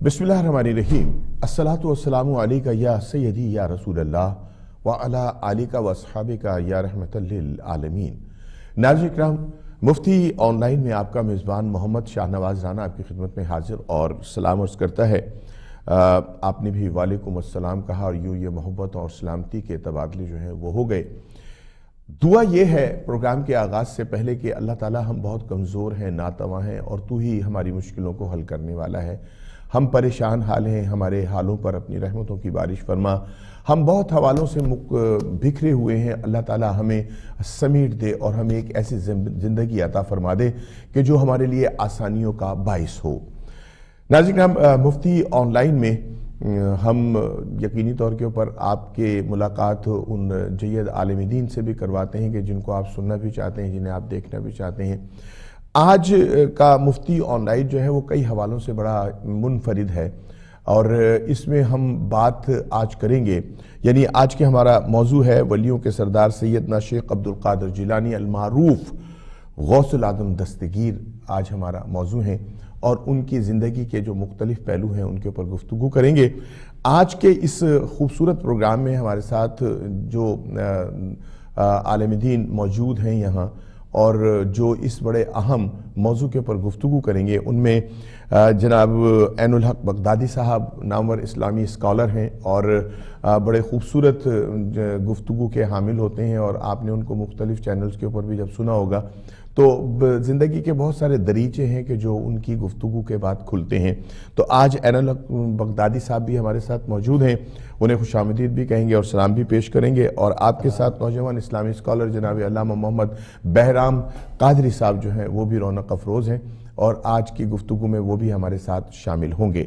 बिस्मिल्लाहिर्रहमानिर्रहीम। अस्सलातु वस्सलामु अलैका या सय्यदी या रसूल अल्लाह व अला आलिका व अस्हाबिका या रहमतल लिल आलमीन। नाज़रीन इकराम, मुफ्ती ऑनलाइन में आपका मेज़बान मोहम्मद शाहनवाज राना आपकी खिदमत में हाजिर और सलाम अर्ज़ करता है। आपने भी वालेकुम अस्सलाम कहा और यूँ ये मोहब्बत और सलामती के तबादले जो हैं वो हो गए। दुआ ये है प्रोग्राम के आगाज़ से पहले कि अल्लाह ताला हम बहुत कमज़ोर हैं, नातवा हैं और तू ही हमारी मुश्किलों को हल करने वाला है। हम परेशान हाल हैं, हमारे हालों पर अपनी रहमतों की बारिश फरमा। हम बहुत हवालों से बिखरे हुए हैं, अल्लाह ताला हमें समेट दे और हमें एक ऐसी ज़िंदगी अता फरमा दे कि जो हमारे लिए आसानियों का बाइस हो। नाज़रीन, हम मुफ्ती ऑनलाइन में हम यकीनी तौर के ऊपर आपके मुलाकात उन जय्यद आलिम दीन से भी करवाते हैं कि जिनको आप सुनना भी चाहते हैं, जिन्हें आप देखना भी चाहते हैं। आज का मुफ्ती ऑनलाइन जो है वो कई हवालों से बड़ा मुनफरिद है और इसमें हम बात आज करेंगे, यानी आज के हमारा मौजू है वलियों के सरदार सैयदना शेख अब्दुल कादिर जिलानी अल-मारूफ गौसुल आज़म दस्तगीर आज हमारा मौजू है और उनकी ज़िंदगी के जो मुख्तलिफ पहलू हैं उनके ऊपर गुफ्तगू करेंगे। आज के इस खूबसूरत प्रोग्राम में हमारे साथ जो आलिम दीन मौजूद हैं यहाँ और जो इस बड़े अहम मौजू के ऊपर गुफ्तगू करेंगे उनमें जनाब ऐनुल हक बगदादी साहब नामवर इस्लामी स्कॉलर हैं और बड़े खूबसूरत गुफ्तगू के हामिल होते हैं और आपने उनको मुख्तलिफ चैनल्स के ऊपर भी जब सुना होगा तो ज़िंदगी के बहुत सारे दरीचे हैं कि जो उनकी गुफ्तगू के बाद खुलते हैं। तो आज ऐनुल हक बगदादी साहब भी हमारे साथ मौजूद हैं, उन्हें खुशामदीद भी कहेंगे और सलाम भी पेश करेंगे और आपके साथ नौजवान इस्लामी स्कॉलर जनाब अल्लामा मोहम्मद बहराम कादरी साहब जो हैं वो भी रौनक अफरोज़ हैं और आज की गुफ्तगू में वो भी हमारे साथ शामिल होंगे।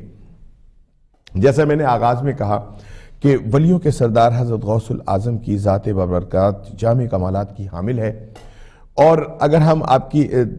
जैसा मैंने आगाज़ में कहा कि वलियों के सरदार हज़रत गौसुल आज़म की ज़ात बबरकत जामे कमालात की हामिल है और अगर हम आपकी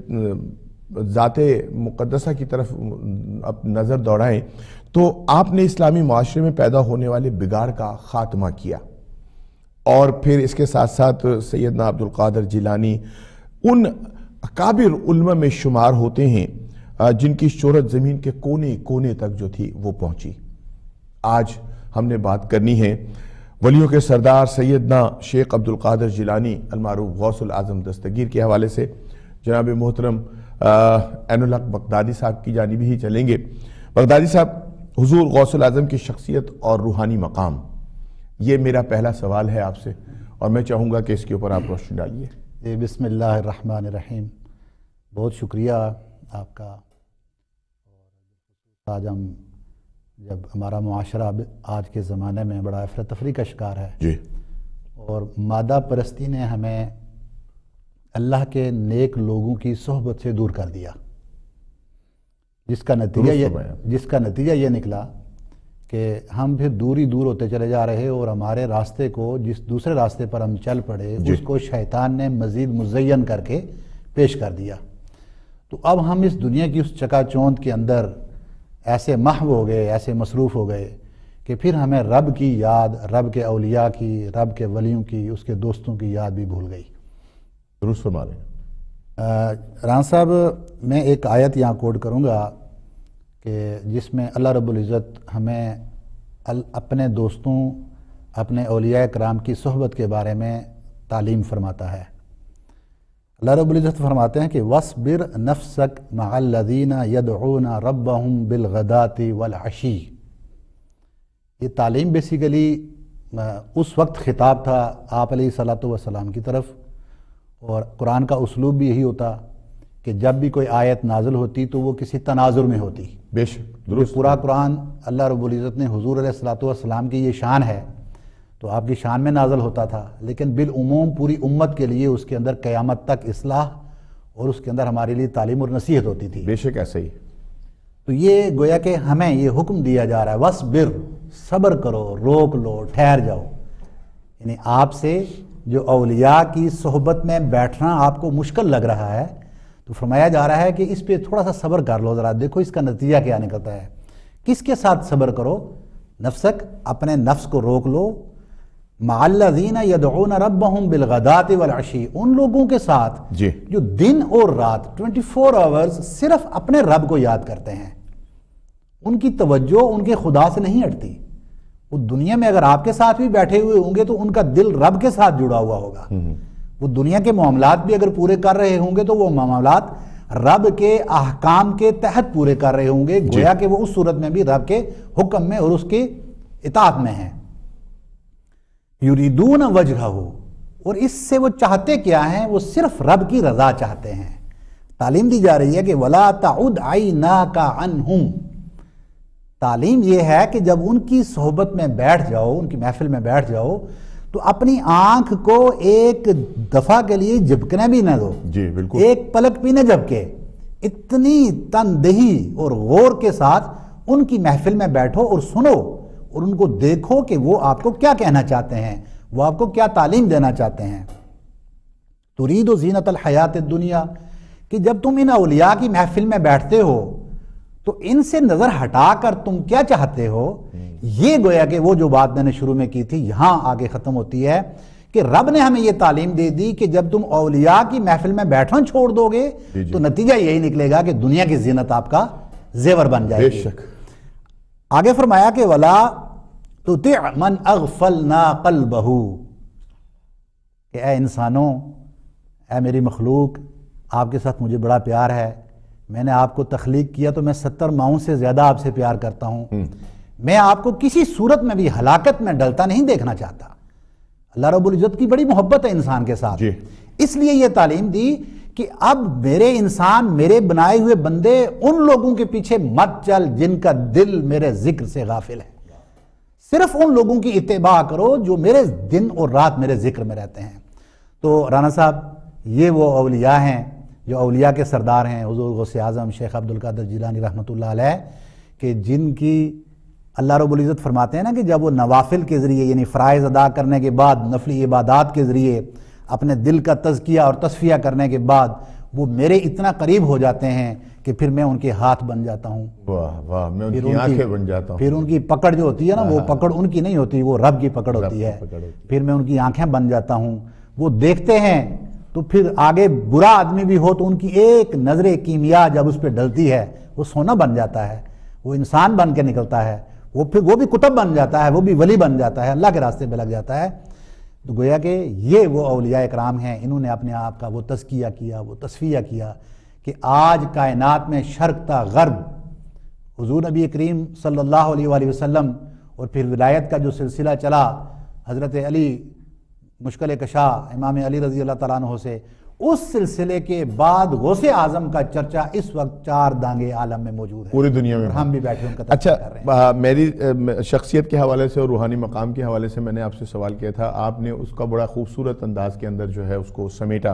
ज़ाते मुक़द्दसा की तरफ नज़र दौड़ाएं तो आपने इस्लामी माशरे में पैदा होने वाले बिगाड़ का ख़ात्मा किया और फिर इसके साथ साथ सैयदना अब्दुल कादिर जिलानी उन अकाबिर उलमा में शुमार होते हैं जिनकी शोहरत ज़मीन के कोने कोने तक जो थी वो पहुंची। आज हमने बात करनी है वलियों के सरदार सैयदना शेख अब्दुल कादिर जिलानी अल-मारूफ गौसुल आज़म दस्तगीर के हवाले से। जनाब मोहतरम ऐनुल हक बगदादी साहब की जानिब ही चलेंगे। बगदादी साहब, हुजूर गौसुल आज़म की शख्सियत और रूहानी मकाम, ये मेरा पहला सवाल है आपसे और मैं चाहूँगा कि इसके ऊपर आप रोशनी डालिए। बिस्मिल्लाहिर्रहमानिर्रहीम। बहुत शुक्रिया आपका। आज हम जब हमारा मुआशरा आज के ज़माने में बड़ा अफरा तफरी का शिकार है जी और मादा परस्ती ने हमें अल्लाह के नेक लोगों की सोहबत से दूर कर दिया, जिसका नतीजा ये निकला कि हम फिर दूर ही दूर होते चले जा रहे और हमारे रास्ते को, जिस दूसरे रास्ते पर हम चल पड़े, उसको शैतान ने मज़ीद मुज़य्यन करके पेश कर दिया। तो अब हम इस दुनिया की उस चकाचौंध के अंदर ऐसे महव हो गए, ऐसे मसरूफ़ हो गए कि फिर हमें रब की याद, रब के औलिया की, रब के वलियों की, उसके दोस्तों की याद भी भूल गई। दुरुस्त फरमा रहे हैं राना साहब। मैं एक आयत यहाँ कोट करूँगा कि जिसमें अल्लाह रब्बुल इज़्ज़त हमें अपने दोस्तों, अपने औलिया कराम की सोहबत के बारे में तालीम फरमाता है। अल्लाह रब्बुल इज़्ज़त फरमाते हैं कि वस्बिर नफ्सक मअल्लज़ीना यदऊना रब्बहुम बिलगदाति वल अशी। ये तालीम बेसिकली उस वक्त खिताब था आप अलैहिस्सलातु वस्सलाम की तरफ और कुरान का उसलूब भी यही होता कि जब भी कोई आयत नाज़िल होती तो वो किसी तनाजुर में होती। बेशक पूरा कुरान अल्लाह रब्बुल इज़्ज़त ने हुज़ूर अलैहिस्सलातु वस्सलाम की ये शान है तो आपकी शान में नाज़िल होता था, लेकिन बिल उमूम पूरी उम्मत के लिए उसके अंदर क़यामत तक इस्लाह और उसके अंदर हमारे लिए तालीम और नसीहत होती थी। बेशक ऐसा ही। तो ये गोया कि हमें ये हुक्म दिया जा रहा है, वस्बिर, सब्र करो, रोक लो, ठहर जाओ। यानी आपसे जो औलिया की सोहबत में बैठना आपको मुश्किल लग रहा है तो फरमाया जा रहा है कि इस पे थोड़ा सा सब्र कर लो, ज़रा देखो इसका नतीजा क्या निकलता है। किसके साथ सब्र करो? नफ्सक, अपने नफ्स को रोक लो। मअल्लज़ीना यदऊना रब्बहुम बिलगदाति वल अशी, उन लोगों के साथ जो दिन और रात 24 आवर्स सिर्फ अपने रब को याद करते हैं, ان کی توجہ ان کے خدا سے نہیں ہٹتی. وہ دنیا میں اگر آپ کے ساتھ بھی بیٹھے ہوئے ہوں گے تو ان کا دل رب کے ساتھ جڑا ہوا ہوگا. وہ دنیا کے معاملات بھی اگر پورے کر رہے ہوں گے تو وہ معاملات رب کے احکام کے تحت پورے کر رہے ہوں گے، گویا کہ وہ اس صورت میں بھی رب کے حکم میں اور اس کی اطاعت میں ہیں. یریدون وجہہ، اور اس سے وہ چاہتے کیا ہیں؟ وہ صرف رب کی رضا چاہتے ہیں. تعلیم دی جا رہی ہے کہ وَلَا تَعُدْ عَيْنَاكَ عَنْهُمْ. تعلیم یہ ہے کہ جب ان کی صحبت میں بیٹھ جاؤ، ان کی محفل میں بیٹھ جاؤ، تو اپنی آنکھ کو ایک دفعہ کے لیے جھپکنے بھی نہ دو. جی بالکل. ایک پلک بھی نہ جھپکے. اتنی تندہی اور غور کے ساتھ ان کی محفل میں بیٹھو اور سنو اور ان کو دیکھو کہ وہ آپ کو کیا کہنا چاہتے ہیں، وہ آپ کو کیا تعلیم دینا چاہتے ہیں. ترید زینت الحیات الدنیا، کہ جب تم ان اولیاء کی محفل میں بیٹھتے ہو تو ان سے نظر ہٹا کر تم کیا چاہتے ہو. یہ گویا کہ وہ جو بات میں نے شروع میں کی تھی یہاں آگے ختم ہوتی ہے کہ رب نے ہمیں یہ تعلیم دے دی کہ جب تم اولیاء کی محفل میں بیٹھنا چھوڑ دو گے تو نتیجہ یہی نکلے گا کہ دنیا کی زینت آپ کا زیور بن جائے گی. آگے فرمایا کہ وَلَا تُطِعْ مَنْ أَغْفَلْنَا قَلْبَهُ، کہ اے انسانوں، اے میری مخلوق، آپ کے ساتھ مجھے بڑا پیار ہے. میں نے آپ کو تخلیق کیا تو میں 70 ماؤں سے زیادہ آپ سے پیار کرتا ہوں. میں آپ کو کسی صورت میں بھی ہلاکت میں ڈلتا نہیں دیکھنا چاہتا. اللہ رب العزت کی بڑی محبت ہے انسان کے ساتھ. اس لیے یہ تعلیم دی کہ اب میرے انسان، میرے بنائے ہوئے بندے، ان لوگوں کے پیچھے مت چل جن کا دل میرے ذکر سے غافل ہے. صرف ان لوگوں کی اتباع کرو جو میرے دن اور رات میرے ذکر میں رہتے ہیں. تو رانا صاحب، یہ وہ اولیاء ہیں جو اولیاء کے سردار ہیں، حضور غوث اعظم شیخ عبدالقادر جیلانی رحمۃ اللہ علیہ، کہ جن کی اللہ رب العزت فرماتے ہیں نا کہ جب وہ نوافل کے ذریعے یعنی فرائض ادا کرنے کے بعد نفلی عبادات کے ذریعے اپنے دل کا تزکیہ اور تصفیہ کرنے کے بعد وہ میرے اتنا قریب ہو جاتے ہیں کہ پھر میں ان کے ہاتھ بن جاتا ہوں. واہ واہ، میں ان کی آنکھیں بن جاتا ہوں. پھر ان کی پکڑ جو ہوتی ہے نا، وہ پکڑ ان کی نہیں ہوتی، وہ رب کی پکڑ ہوتی ہے. پھر میں ان کی آنکھیں بن جاتا ہوں. وہ دیکھتے ہیں تو پھر آگے برا آدمی بھی ہو تو ان کی ایک نظر کیمیا جب اس پہ ڈلتی ہے وہ سونا بن جاتا ہے، وہ انسان بن کے نکلتا ہے. وہ بھی کتب بن جاتا ہے، وہ بھی ولی بن جاتا ہے، اللہ کے راستے پہ لگ جاتا ہے. تو گویا کہ یہ وہ اولیاء اکرام ہیں، انہوں نے اپنے آپ کا وہ تزکیہ کیا، وہ تصفیہ کیا کہ آج کائنات میں شرق تا غرب حضور نبی کریم صلی اللہ علیہ وآلہ وسلم اور پھر ولایت کا جو سلسلہ چلا حضرت علی مشکل کشا امام علی رضی اللہ تعالیٰ عنہ سے، اس سلسلے کے بعد غوث اعظم کا چرچا اس وقت 4 دانگے عالم میں موجود ہے، پوری دنیا میں. ہم بھی بیٹھے ان کا تذکرہ کر رہے ہیں. اچھا، میری شخصیت کے حوالے سے اور روحانی مقام کے حوالے سے میں نے آپ سے سوال کیا تھا، آپ نے اس کا بڑا خوبصورت انداز کے اندر جو ہے اس کو سمیٹا.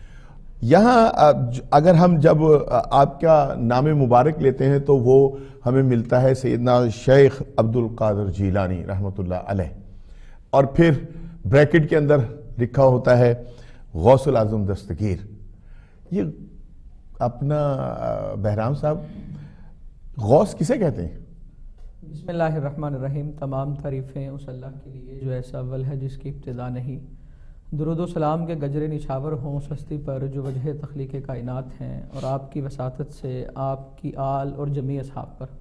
یہاں اگر ہم جب آپ کا نام مبارک لیتے ہیں تو وہ ہمیں ملتا ہے سیدنا شیخ عبدالقادر جیلانی رحمۃ اللہ علیہ، اور پھر بریکٹ کے اندر لکھا ہوتا ہے غوث العظم دستگیر. یہ اپنا بہرام صاحب، غوث کسے کہتے ہیں؟ بسم اللہ الرحمن الرحیم. تمام تعریفیں اس اللہ کے لیے جو ایسا اول ہے جس کی ابتدا نہیں. درود و سلام کے گجرے نچھاور ہوں اس ہستی پر جو وجہ تخلیق کائنات ہیں، اور آپ کی وساطت سے آپ کی آل اور جمیع اصحاب پر.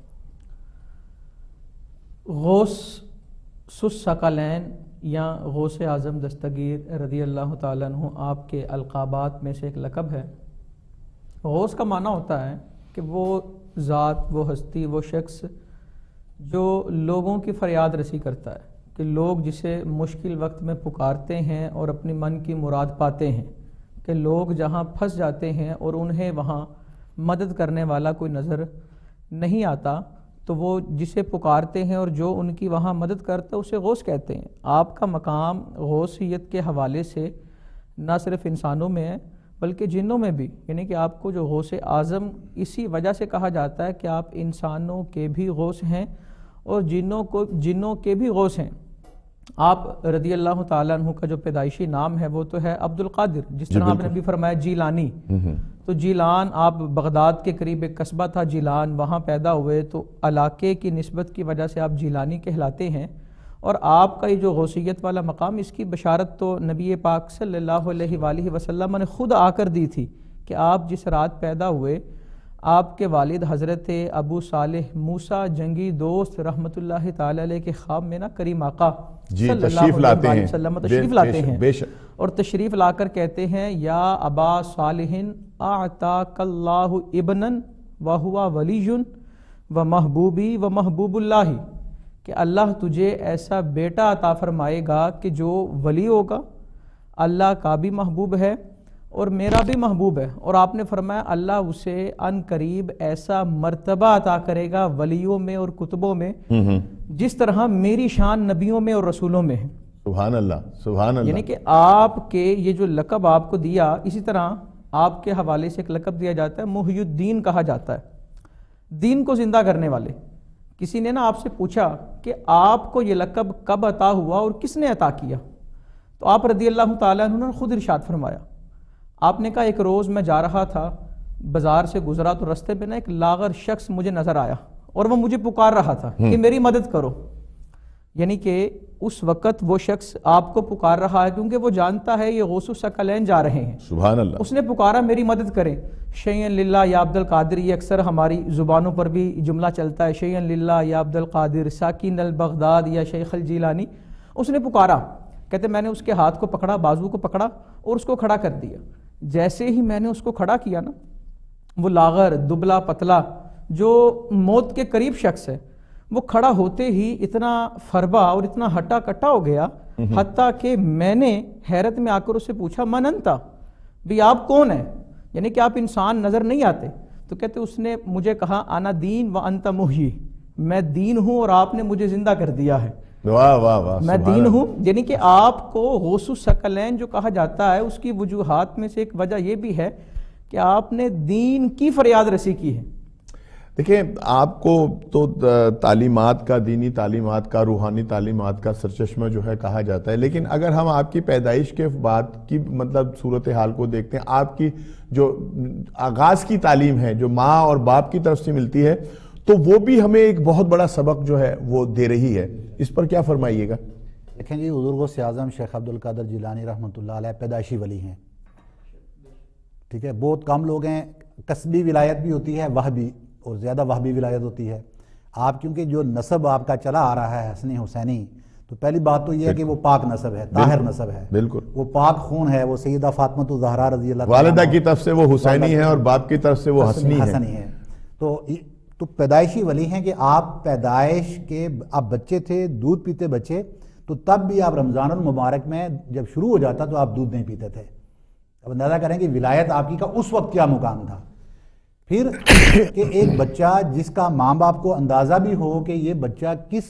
غوث سس ثقلین یا غوث اعظم دستگیر رضی اللہ تعالیٰ عنہ آپ کے القابات میں سے ایک لقب ہے. غوث کا معنی ہوتا ہے کہ وہ ذات، وہ ہستی، وہ شخص جو لوگوں کی فریاد رسی کرتا ہے، کہ لوگ جسے مشکل وقت میں پکارتے ہیں اور اپنی من کی مراد پاتے ہیں، کہ لوگ جہاں پھنس جاتے ہیں اور انہیں وہاں مدد کرنے والا کوئی نظر نہیں آتا تو وہ جسے پکارتے ہیں اور جو ان کی وہاں مدد کرتا ہے اسے غوث کہتے ہیں. آپ کا مقام غوثیت کے حوالے سے نہ صرف انسانوں میں ہے بلکہ جنوں میں بھی، یعنی کہ آپ کو جو غوث اعظم اسی وجہ سے کہا جاتا ہے کہ آپ انسانوں کے بھی غوث ہیں اور جنوں کے بھی غوث ہیں. آپ رضی اللہ تعالیٰ عنہ کا جو پیدائشی نام ہے وہ تو ہے عبدالقادر، جس طرح آپ نے بھی فرمایا جیلانی. تو جیلان، آپ بغداد کے قریب ایک قصبہ تھا جیلان، وہاں پیدا ہوئے، تو علاقے کی نسبت کی وجہ سے آپ جیلانی کہلاتے ہیں. اور آپ کا یہ جو غوثیت والا مقام، اس کی بشارت تو نبی پاک صلی اللہ علیہ وآلہ وسلم نے خود آ کر دی تھی کہ آپ جس رات پیدا ہوئے آپ کے والد حضرت ابو صالح موسیٰ جنگی دوست رحمۃ اللہ تعالی علیہ کے خواب میں نا کریم آقا جی صلی تشریف اللہ لاتے علیہ ہیں، وسلم تشریف لاتے ہیں، بے شک، اور تشریف لا کر کہتے ہیں یا ابا صالح اعطاک اللہ ابنا وہو ولی و محبوبی و محبوب اللہ، کہ اللہ تجھے ایسا بیٹا عطا فرمائے گا کہ جو ولی ہوگا، اللہ کا بھی محبوب ہے اور میرا بھی محبوب ہے، اور آپ نے فرمایا اللہ اسے ان قریب ایسا مرتبہ عطا کرے گا ولیوں میں اور کتبوں میں جس طرح میری شان نبیوں میں اور رسولوں میں ہے۔ سبحان اللہ، سبحان اللہ۔ یعنی کہ آپ کے یہ جو لقب آپ کو دیا، اسی طرح آپ کے حوالے سے ایک لقب دیا جاتا ہے محی الدین کہا جاتا ہے، دین کو زندہ کرنے والے۔ کسی نے نا آپ سے پوچھا کہ آپ کو یہ لقب کب عطا ہوا اور کس نے عطا کیا، تو آپ رضی اللہ تعالیٰ عنہ نے خود ارشاد فرمایا، آپ نے کہا ایک روز میں جا رہا تھا، بازار سے گزرا تو رستے میں نا ایک لاغر شخص مجھے نظر آیا اور وہ مجھے پکار رہا تھا کہ میری مدد کرو۔ یعنی کہ اس وقت وہ شخص آپ کو پکار رہا ہے کیونکہ وہ جانتا ہے یہ غوث الثقلین جا رہے ہیں، سبحان اللہ۔ اس نے پکارا میری مدد کریں، شیئن للہ یا عبد القادر، یہ اکثر ہماری زبانوں پر بھی جملہ چلتا ہے، شیئن للہ یا عبد القادر ساکن البغداد یا شیخ الجیلانی۔ اس نے پکارا، کہتے میں نے اس کے ہاتھ کو پکڑا، بازو کو پکڑا اور اس کو کھڑا کر دیا۔ جیسے ہی میں نے اس کو کھڑا کیا نا، وہ لاغر دبلا پتلا جو موت کے قریب شخص ہے، وہ کھڑا ہوتے ہی اتنا فربا اور اتنا ہٹا کٹا ہو گیا، حتیٰ کہ میں نے حیرت میں آ کر اس سے پوچھا من انتا، بھی آپ کون ہیں، یعنی کہ آپ انسان نظر نہیں آتے؟ تو کہتے اس نے مجھے کہا انا دین و انت محیی، میں دین ہوں اور آپ نے مجھے زندہ کر دیا ہے۔ واہ واہ واہ، میں دین ہوں، یعنی کہ آپ کو غوث الثقلین جو کہا جاتا ہے اس کی وجوہات میں سے ایک وجہ یہ بھی ہے کہ آپ نے دین کی فریاد رسی کی ہے۔ دیکھیں آپ کو تو تعلیمات کا، دینی تعلیمات کا، روحانی تعلیمات کا سرچشمہ جو ہے کہا جاتا ہے، لیکن اگر ہم آپ کی پیدائش کے بعد کی مطلب صورتحال کو دیکھتے ہیں، آپ کی جو آغاز کی تعلیم ہے جو ماں اور باپ کی طرف سے ملتی ہے، تو وہ بھی ہمیں ایک بہت بڑا سبق جو ہے وہ دے رہی ہے، اس پر کیا فرمائیے گا؟ دیکھیں جی، حضور غوث اعظم شیخ عبد القادر جیلانی رحمۃ اللہ علیہ پیدائشی ولی ہیں، ٹھیک ہے، بہت کم لوگ ہیں، قصبی ولایت بھی ہوتی ہے، وہبی اور زیادہ وہبی ولایت ہوتی ہے۔ آپ کیونکہ جو نسب آپ کا چلا آ رہا ہے حسنی حسینی، تو پہلی بات تو یہ ہے کہ وہ پاک نسب ہے، طاہر نسب ہے، بالکل وہ پاک خون ہے، وہ سیدہ فاطمہ الزہرا رضی اللہ تعالیٰ والدہ کی طرف سے وہ حسینی ہے اور باپ کی طرف سے وہ حسنی ہے۔ تو پیدائشی ولی ہیں کہ آپ پیدائش کے آپ بچے تھے، دودھ پیتے بچے، تو تب بھی آپ رمضان المبارک میں جب شروع ہو جاتا تو آپ دودھ نہیں پیتے تھے۔ اب اندازہ کریں کہ ولایت آپ کی کا اس وقت کیا مقام تھا۔ پھر کہ ایک بچہ جس کا ماں باپ کو اندازہ بھی ہو کہ یہ بچہ کس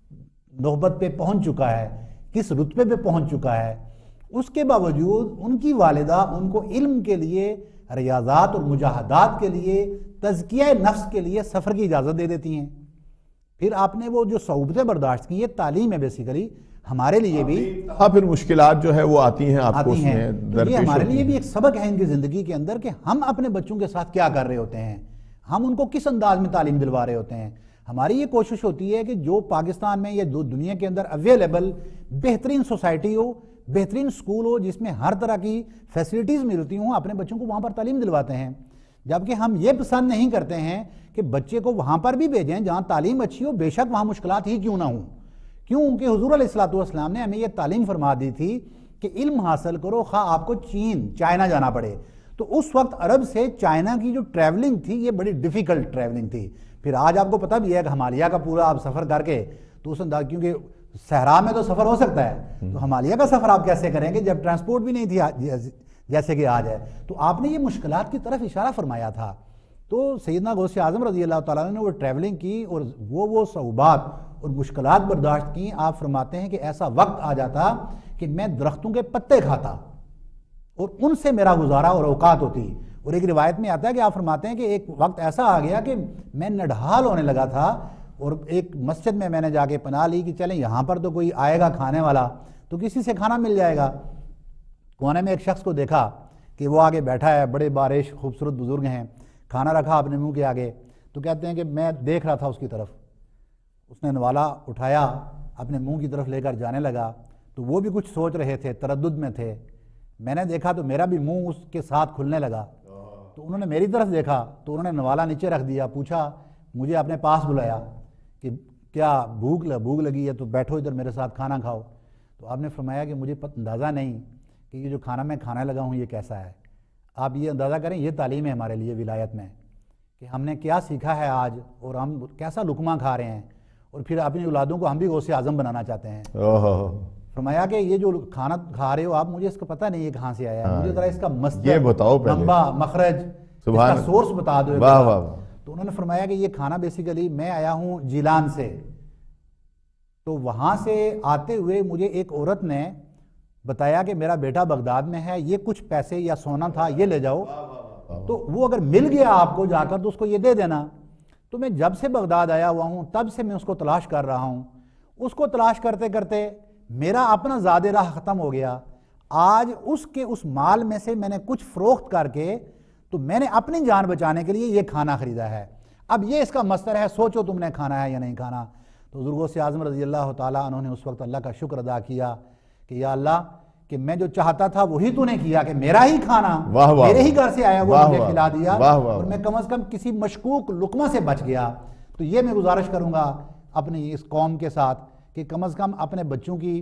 نوبت پہ پہنچ چکا ہے، کس رتبے پہ پہنچ چکا ہے، اس کے باوجود ان کی والدہ ان کو علم کے لیے، ریاضات اور مجاہدات کے لیے، تزکیہ نفس کے لیے سفر کی اجازت دے دیتی ہیں۔ پھر آپ نے وہ جو صعوبتیں برداشت کی، یہ تعلیم ہے بیسیکلی ہمارے لیے بھی، پھر مشکلات جو ہے وہ آتی ہیں آپ کو، یہ ہمارے لیے بھی ایک سبق ہے ان کی زندگی کے اندر کہ ہم اپنے بچوں کے ساتھ کیا کر رہے ہوتے ہیں، ہم ان کو کس انداز میں تعلیم دلوا رہے ہوتے ہیں۔ ہماری یہ کوشش ہوتی ہے کہ جو پاکستان میں یا دنیا کے اندر اویلیبل بہترین سوسائٹی ہو، بہترین سکول ہو، جس میں ہر طرح کی فیسلٹیز ملتی ہوں، اپنے بچوں کو وہاں پر تعلیم دلواتے ہیں۔ جبکہ ہم یہ پسند نہیں کرتے ہیں کہ بچے کو وہاں پر بھی بھیجیں جہاں تعلیم اچھی ہو، بے شک وہاں مشکلات ہی کیوں نہ ہوں۔ کیوں کہ حضور علیہ الصلوۃ والسلام نے ہمیں یہ تعلیم فرما دی تھی کہ علم حاصل کرو، خواہ آپ کو چائنا جانا پڑے۔ تو اس وقت عرب سے چائنا کی جو ٹریولنگ تھی یہ بڑی ڈیفیکلٹ ٹریولنگ تھی۔ پھر آج آپ کو پتہ بھی ہے کہ ہمالیہ کا پورا آپ سفر کر کے تو اس انداز، کیونکہ صحرا میں تو سفر ہو سکتا ہے، تو ہمالیہ کا سفر آپ کیسے کریں گے جب ٹرانسپورٹ بھی نہیں تھی جیسے کہ آج ہے۔ تو آپ نے یہ مشکلات کی طرف اشارہ فرمایا تھا۔ تو سیدنا غوث اعظم رضی اللہ تعالیٰ نے وہ ٹریولنگ کی اور وہ صعوبات اور مشکلات برداشت کی۔ آپ فرماتے ہیں کہ ایسا وقت آ جاتا کہ میں درختوں کے پتے کھاتا اور ان سے میرا گزارا اور اوقات ہوتی۔ اور ایک روایت میں آتا ہے کہ آپ فرماتے ہیں کہ ایک وقت ایسا آ گیا کہ میں نڈھال ہونے لگا تھا، اور ایک مسجد میں نے جا کے پناہ لی کہ چلیں یہاں پر تو کوئی آئے گا کھانے والا تو کسی سے کھانا مل جائے گا۔ کونے میں ایک شخص کو دیکھا کہ وہ آگے بیٹھا ہے، بڑے بارش خوبصورت بزرگ ہیں، کھانا رکھا اپنے منہ کے آگے، تو کہتے ہیں کہ میں دیکھ رہا تھا اس کی طرف، اس نے نوالا اٹھایا اپنے منہ کی طرف لے کر جانے لگا، تو وہ بھی کچھ سوچ رہے تھے، تردد میں تھے۔ میں نے دیکھا تو میرا بھی منہ اس کے ساتھ کھلنے لگا، تو انہوں نے میری طرف دیکھا تو انہوں نے نوالا نیچے رکھ دیا, پوچھا, مجھے اپنے پاس بلایا کہ کیا بھوک لگی ہے تو بیٹھو ادھر میرے ساتھ کھانا کھاؤ. تو آپ نے فرمایا کہ مجھے اندازہ نہیں کہ یہ جو کھانا میں کھانے لگا ہوں یہ کیسا ہے. آپ یہ اندازہ کریں, یہ تعلیم ہے ہمارے لیے ولایت میں کہ ہم نے کیا سیکھا ہے آج, اور ہم کیسا لقمہ کھا رہے ہیں, اور پھر اپنی اولادوں کو ہم بھی غوث اعظم بنانا چاہتے ہیں. فرمایا کہ یہ جو کھانا کھا رہے ہو آپ, مجھے اس کا پتہ نہیں یہ کہاں سے آیا ہے, مجھے ذرا اس کا مصدر, منبع, مخرج, اس کا سورس بتا دو. تو انہوں نے فرمایا کہ یہ کھانا بیسیکلی میں آیا ہوں جیلان سے, تو وہاں سے آتے ہوئے مجھے ایک عورت نے بتایا کہ میرا بیٹا بغداد میں ہے, یہ کچھ پیسے یا سونا تھا یہ لے جاؤ, تو وہ اگر مل گیا آپ کو جا کر تو اس کو یہ دے دینا. تو میں جب سے بغداد آیا ہوا ہوں تب سے میں اس کو تلاش کر رہا ہوں, اس کو تلاش کرتے کرتے میرا اپنا زاد راہ ختم ہو گیا. آج اس کے اس مال میں سے میں نے کچھ فروخت کر کے تو میں نے اپنی جان بچانے کے لیے یہ کھانا خریدا ہے. اب یہ اس کا مصدر ہے, سوچو تم نے کھانا ہے یا نہیں کھانا. تو حضور غوث اعظم رضی اللہ تعالیٰ عنہ نے اس وقت اللہ کا شکر ادا کیا کہ یا اللہ کہ میں جو چاہتا تھا وہی تو نے کیا, کہ میرا ہی کھانا میرے ہی گھر سے آیا وہ مجھے کھلا دیا, اور میں کم از کم کسی مشکوک لقمہ سے بچ گیا. تو یہ میں گزارش کروں گا اپنی اس قوم کے ساتھ کہ کم از کم اپنے بچوں کی,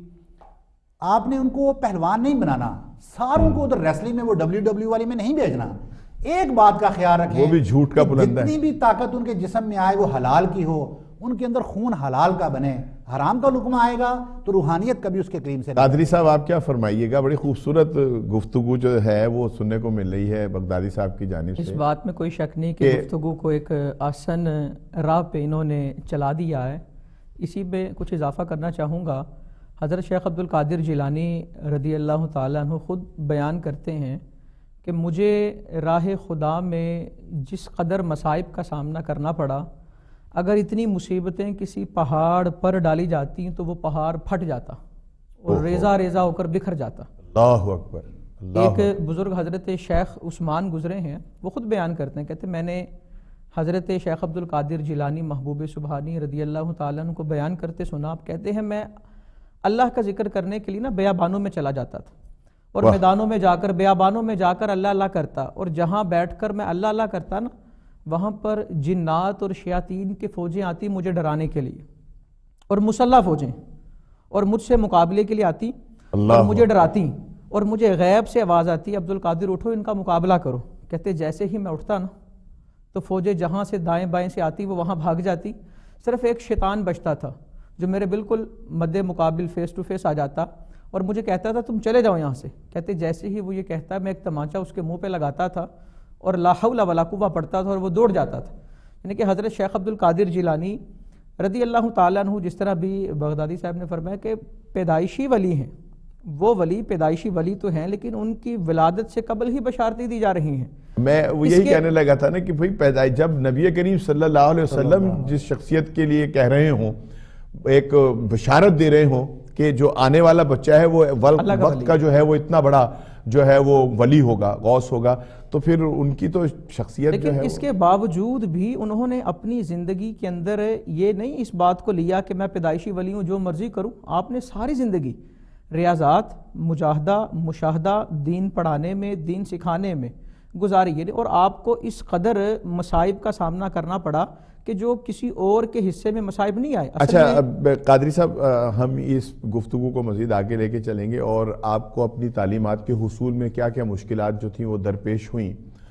آپ نے ان کو پہلوان نہیں بنانا, ساروں کو ادھر ریسلنگ میں وہ WW والی میں نہیں بھیجنا. ایک بات کا خیال رکھیں, وہ بھی جھوٹ کا بلندہ ہے, جتنی بھی طاقت ان کے جسم میں آئے وہ حلال کی ہو, ان کے اندر خون حلال کا بنے. حرام کا لقمہ آئے گا تو روحانیت کبھی اس کے قریم سے. قادری صاحب آپ کیا فرمائیے گا, بڑی خوبصورت گفتگو جو ہے وہ سننے کو مل رہی ہے بغدادی صاحب کی جانب سے. اس بات میں کوئی شک نہیں کہ گفتگو کو ایک آسن راہ پہ انہوں نے چلا دیا ہے. اسی پہ کچھ اضافہ کرنا چاہوں گا. حضرت شیخ عبد القادر جیلانی رضی اللہ تعالیٰ عنہ خود بیان کرتے ہیں کہ مجھے راہ خدا میں جس قدر مصائب کا سامنا کرنا پڑا, اگر اتنی مصیبتیں کسی پہاڑ پر ڈالی جاتی تو وہ پہاڑ پھٹ جاتا اور ریزہ ریزہ ہو کر بکھر جاتا. اللہ اکبر. ایک بزرگ حضرت شیخ عثمان گزرے ہیں, وہ خود بیان کرتے ہیں, کہتے میں نے حضرت شیخ عبد القادر جیلانی محبوب سبحانی رضی اللہ تعالیٰ عنہ کو بیان کرتے سنا. آپ کہتے ہیں میں اللہ کا ذکر کرنے کے لیے نا بیابانوں میں چلا جاتا تھا, اور میدانوں میں جا کر بیابانوں میں جا کر اللہ اللہ کرتا, اور جہاں بیٹھ کر میں اللہ اللہ کرتا نا وہاں پر جنات اور شیاطین کی فوجیں آتی مجھے ڈرانے کے لیے, اور مسلح فوجیں, اور مجھ سے مقابلے کے لیے آتی اور مجھے ڈراتی, اور مجھے غیب سے آواز آتی عبد القادر اٹھو ان کا مقابلہ کرو. کہتے جیسے ہی میں اٹھتا نا تو فوجیں جہاں سے دائیں بائیں سے آتی وہ وہاں بھاگ جاتی. صرف ایک شیطان بچتا تھا جو میرے بالکل مد مقابل فیس ٹو فیس آ جاتا اور مجھے کہتا تھا تم چلے جاؤ یہاں سے. کہتے جیسے ہی وہ یہ کہتا میں ایک تمانچہ اس کے منہ پہ لگاتا تھا اور لا حول ولا قوہ پڑھتا تھا اور وہ دوڑ جاتا تھا. یعنی کہ حضرت شیخ عبد القادر جیلانی رضی اللہ تعالیٰ عنہ, جس طرح بھی بغدادی صاحب نے فرمایا کہ پیدائشی ولی ہیں, وہ ولی پیدائشی ولی تو ہیں لیکن ان کی ولادت سے قبل ہی بشارتیں دی جا رہی ہیں. میں وہ یہی کہنے لگا تھا نا کہ بھئی پیدائش جب نبی کریم صلی اللہ علیہ وسلم جس شخصیت کے لیے کہہ رہے ہوں, ایک بشارت دے رہے ہوں کہ جو آنے والا بچہ ہے وہ وقت کا جو ہے وہ اتنا بڑا جو ہے وہ ولی ہوگا, غوث ہوگا, تو پھر ان کی تو شخصیت جو ہے. لیکن اس کے باوجود بھی انہوں نے اپنی زندگی کے اندر یہ نہیں اس بات کو لیا کہ میں پیدائشی ولی ہوں جو مرضی کروں. آپ نے ساری زندگی ریاضات, مجاہدہ, مشاہدہ, دین پڑھانے میں, دین سکھانے میں گزاری ہے, اور آپ کو اس قدر مصائب کا سامنا کرنا پڑا کہ جو کسی اور کے حصے میں مصائب نہیں آئے. اچھا قادری صاحب, ہم اس گفتگو کو مزید آگے لے کے چلیں گے اور آپ کو اپنی تعلیمات کے حصول میں کیا کیا مشکلات جو تھیں وہ درپیش ہوئیں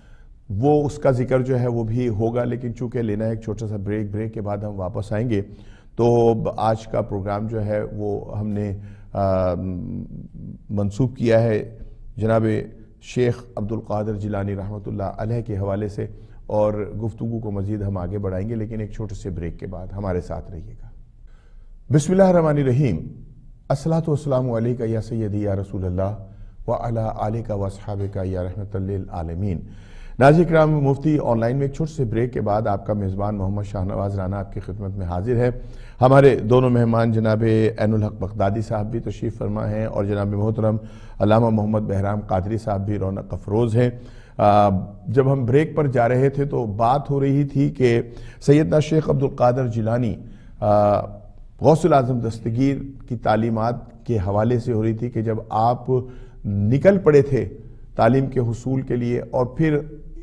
وہ اس کا ذکر جو ہے وہ بھی ہوگا, لیکن چونکہ لینا ہے ایک چھوٹا سا بریک کے بعد ہم واپس آئیں گے. تو آج کا پروگرام جو ہے وہ ہم نے منسوب کیا ہے جناب شیخ عبد القادر جیلانی رحمۃ اللہ علیہ کے حوالے سے, اور گفتگو کو مزید ہم آگے بڑھائیں گے لیکن ایک چھوٹے سے بریک کے بعد. ہمارے ساتھ رہیے گا. بسم اللہ الرحمن الرحیم. الصلاۃ والسلام علیکہ یا سیدی یا رسول اللہ وعلی آلکہ واصحابکہ یا رحمۃ للعالمین. ناظرین کرام, مفتی آن لائن میں ایک چھوٹے سے بریک کے بعد آپ کا میزبان محمد شاہ نواز رانا آپ کی خدمت میں حاضر ہے. ہمارے دونوں مہمان جناب عین الحق بغدادی صاحب بھی تشریف فرما ہیں اور جناب محترم علامہ محمد بہرام قادری صاحب بھی رونق افروز ہیں. جب ہم بریک پر جا رہے تھے تو بات ہو رہی تھی کہ سیدنا شیخ عبد القادر جیلانی غوث الاعظم دستگیر کی تعلیمات کے حوالے سے ہو رہی تھی کہ جب آپ نکل پڑے تھے تعلیم کے حصول کے لیے اور پھر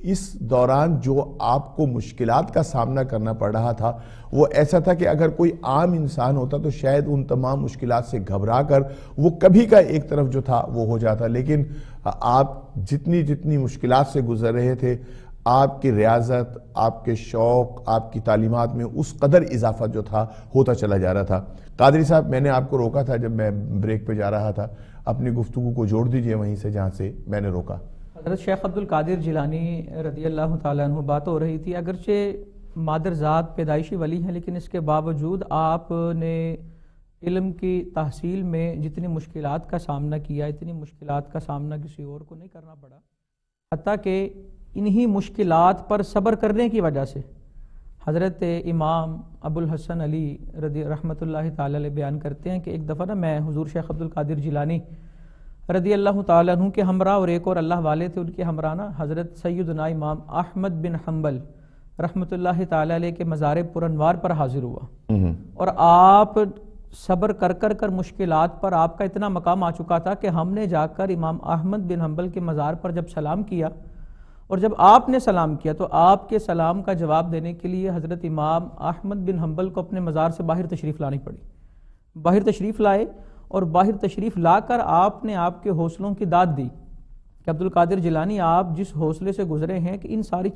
اس دوران جو آپ کو مشکلات کا سامنا کرنا پڑ رہا تھا وہ ایسا تھا کہ اگر کوئی عام انسان ہوتا تو شاید ان تمام مشکلات سے گھبرا کر وہ کبھی کا ایک طرف جو تھا وہ ہو جاتا، لیکن آپ جتنی مشکلات سے گزر رہے تھے، آپ کی ریاضت، آپ کے شوق، آپ کی تعلیمات میں اس قدر اضافہ جو تھا ہوتا چلا جا رہا تھا۔ قادری صاحب، میں نے آپ کو روکا تھا جب میں بریک پہ جا رہا تھا، اپنی گفتگو کو جوڑ دیجئے وہیں سے جہاں سے میں نے روکا۔ حضرت شیخ عبدالقادر جیلانی رضی اللہ تعالیٰ عنہ بات ہو رہی تھی، اگرچہ مادر ذات پیدائشی ولی ہیں لیکن اس کے باوجود آپ نے علم کی تحصیل میں جتنی مشکلات کا سامنا کیا، اتنی مشکلات کا سامنا کسی اور کو نہیں کرنا پڑا، حتیٰ کہ انہی مشکلات پر صبر کرنے کی وجہ سے حضرت امام ابو الحسن علی رضی رحمۃ اللہ تعالیٰ علیہ بیان کرتے ہیں کہ ایک دفعہ نا میں حضور شیخ عبدالقادر جیلانی رضی اللہ تعالیٰ عنہ کے ہمراہ اور ایک اور اللہ والے تھے ان کے ہمراہ نا حضرت سیدنا امام احمد بن حنبل رحمۃ اللہ تعالیٰ علیہ کے مزار پر انوار پر حاضر ہوا، اور آپ صبر کر مشکلات پر آپ کا اتنا مقام آ چکا تھا کہ ہم نے جا کر امام احمد بن حنبل کے مزار پر جب سلام کیا، اور جب آپ نے سلام کیا تو آپ کے سلام کا جواب دینے کے لیے حضرت امام احمد بن حنبل کو اپنے مزار سے باہر تشریف لانی پڑی۔ باہر تشریف لائے اور باہر تشریف لا کر آپ نے آپ کے حوصلوں کی داد دی کہ عبدالقادر جیلانی، آپ جس حوصلے سے گزرے ہیں کہ ان ساری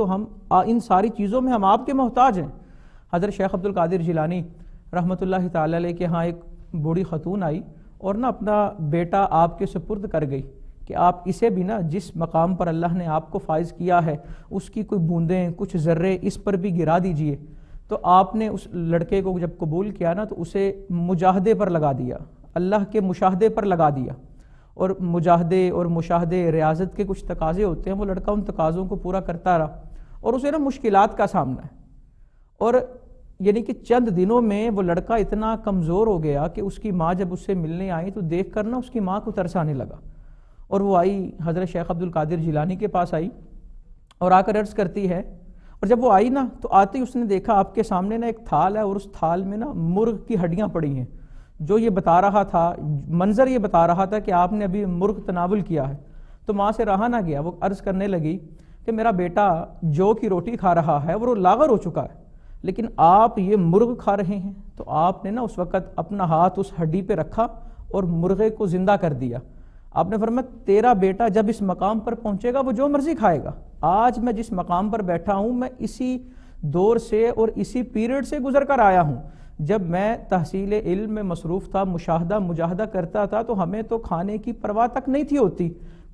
چیزوں میں ہم آپ کے محتاج ہیں۔ حضرت شیخ عبدالقادر جیلانی رحمۃ اللہ تعالیٰ علیہ کے ہاں ایک بوڑھی خاتون آئی اور نا اپنا بیٹا آپ کے سپرد کر گئی کہ آپ اسے بھی نا جس مقام پر اللہ نے آپ کو فائز کیا ہے اس کی کوئی بوندیں، کچھ ذرے اس پر بھی گرا دیجئے۔ تو آپ نے اس لڑکے کو جب قبول کیا نا تو اسے مجاہدے پر لگا دیا، اللہ کے مشاہدے پر لگا دیا، اور مجاہدے اور مشاہدے ریاضت کے کچھ تقاضے ہوتے ہیں، وہ لڑکا ان تقاضوں کو پورا کرتا رہا اور اسے نا مشکلات کا سامنا ہے، اور یعنی کہ چند دنوں میں وہ لڑکا اتنا کمزور ہو گیا کہ اس کی ماں جب اس سے ملنے آئی تو دیکھ کر نا اس کی ماں کو ترس آنے لگا، اور وہ آئی حضرت شیخ عبدالقادر جیلانی کے پاس آئی اور آ کر عرض کرتی ہے، اور جب وہ آئی نا تو آتے ہی اس نے دیکھا آپ کے سامنے نا ایک تھال ہے اور اس تھال میں نا مرغ کی ہڈیاں پڑی ہیں، جو یہ بتا رہا تھا، منظر یہ بتا رہا تھا کہ آپ نے ابھی مرغ تناول کیا ہے۔ تو ماں سے رہا نہ گیا، وہ عرض کرنے لگی کہ میرا بیٹا جو کی روٹی کھا رہا ہے وہ لاغر ہو چکا ہے، لیکن آپ یہ مرغ کھا رہے ہیں۔ تو آپ نے نا اس وقت اپنا ہاتھ اس ہڈی پہ رکھا اور مرغے کو زندہ کر دیا۔ آپ نے فرمایا تیرا بیٹا جب اس مقام پر پہنچے گا وہ جو مرضی کھائے گا، آج میں جس مقام پر بیٹھا ہوں میں اسی دور سے اور اسی پیریڈ سے گزر کر آیا ہوں۔ جب میں تحصیل علم میں مصروف تھا، مجاہدہ کرتا تھا تو ہمیں تو کھانے کی پرواہ تک نہیں تھی ہوتی،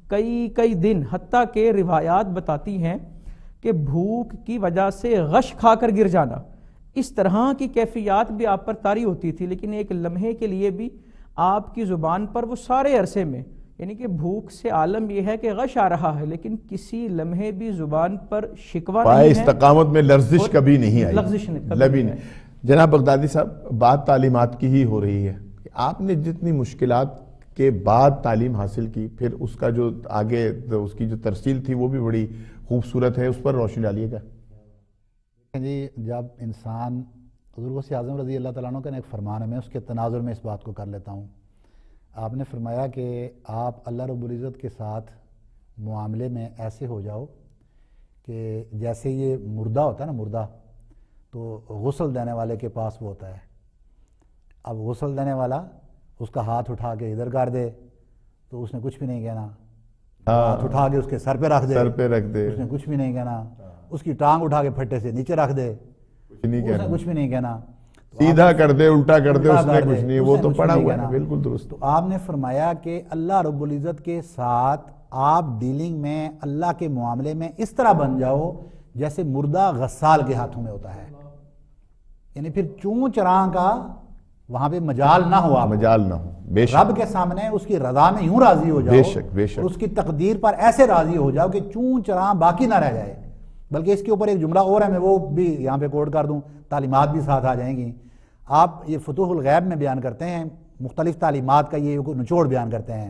کئی دن، حتیٰ کہ روایات بتاتی ہیں کہ بھوک کی وجہ سے غش کھا کر گر جانا، اس طرح کی کیفیات بھی آپ پر طاری ہوتی تھی، لیکن ایک لمحے کے لیے بھی آپ کی زبان پر وہ سارے عرصے میں، یعنی کہ بھوک سے عالم یہ ہے کہ غش آ رہا ہے لیکن کسی لمحے بھی زبان پر شکوہ نہیں ہے، استقامت میں لرزش کبھی نہیں آئی، لرزش کبھی نہیں۔ جناب بغدادی صاحب، بات تعلیمات کی ہی ہو رہی ہے، آپ نے جتنی مشکلات کے بعد تعلیم حاصل کی، پھر اس کا جو آگے اس کی جو ترسیل تھی وہ بھی بڑی خوبصورت ہے، اس پر روشنی ڈالیے گا۔ جی، جب انسان حضور غوث اعظم رضی اللہ تعالیٰ عنہ کا ایک فرمان ہے، میں اس کے تناظر میں اس بات کو کر لیتا ہوں۔ آپ نے فرمایا کہ آپ اللہ رب العزت کے ساتھ معاملے میں ایسے ہو جاؤ کہ جیسے یہ مردہ ہوتا ہے نا، مردہ تو غسل دینے والے کے پاس وہ ہوتا ہے، اب غسل دینے والا اس کا ہاتھ اٹھا کے ادھر کر دے تو اس نے کچھ بھی نہیں کہنا، ہاتھ اٹھا کے اس کے سر پہ رکھ دے اس نے کچھ بھی نہیں کہنا، اس کی ٹانگ اٹھا کے پھٹے سے نیچے رکھ دے اس نے کچھ بھی نہیں کہنا، سیدھا کر دے الٹا کر دے اس نے کچھ نہیں، وہ تو پڑا ہوا ہے، بالکل درست۔ تو آپ نے فرمایا کہ اللہ رب العزت کے ساتھ آپ ڈیلنگ میں، اللہ کے معاملے میں اس طرح بن جاؤ جیسے مردہ غسال کے ہاتھوں میں ہوتا ہے، یعنی پھر چون چراں کا وہاں پہ مجال نہ ہو، بے شک، رب کے سامنے اس کی رضا میں یوں راضی ہو جاؤ، بے شک، اور اس کی تقدیر پر ایسے راضی ہو جاؤ کہ چون چراں باقی نہ رہ جائے۔ بلکہ اس کے اوپر ایک جملہ اور ہے، میں وہ بھی یہاں پہ کوٹ کر دوں، تعلیمات بھی ساتھ آ جائیں گی۔ آپ یہ فتوح الغیب میں بیان کرتے ہیں، مختلف تعلیمات کا یہ نچوڑ بیان کرتے ہیں۔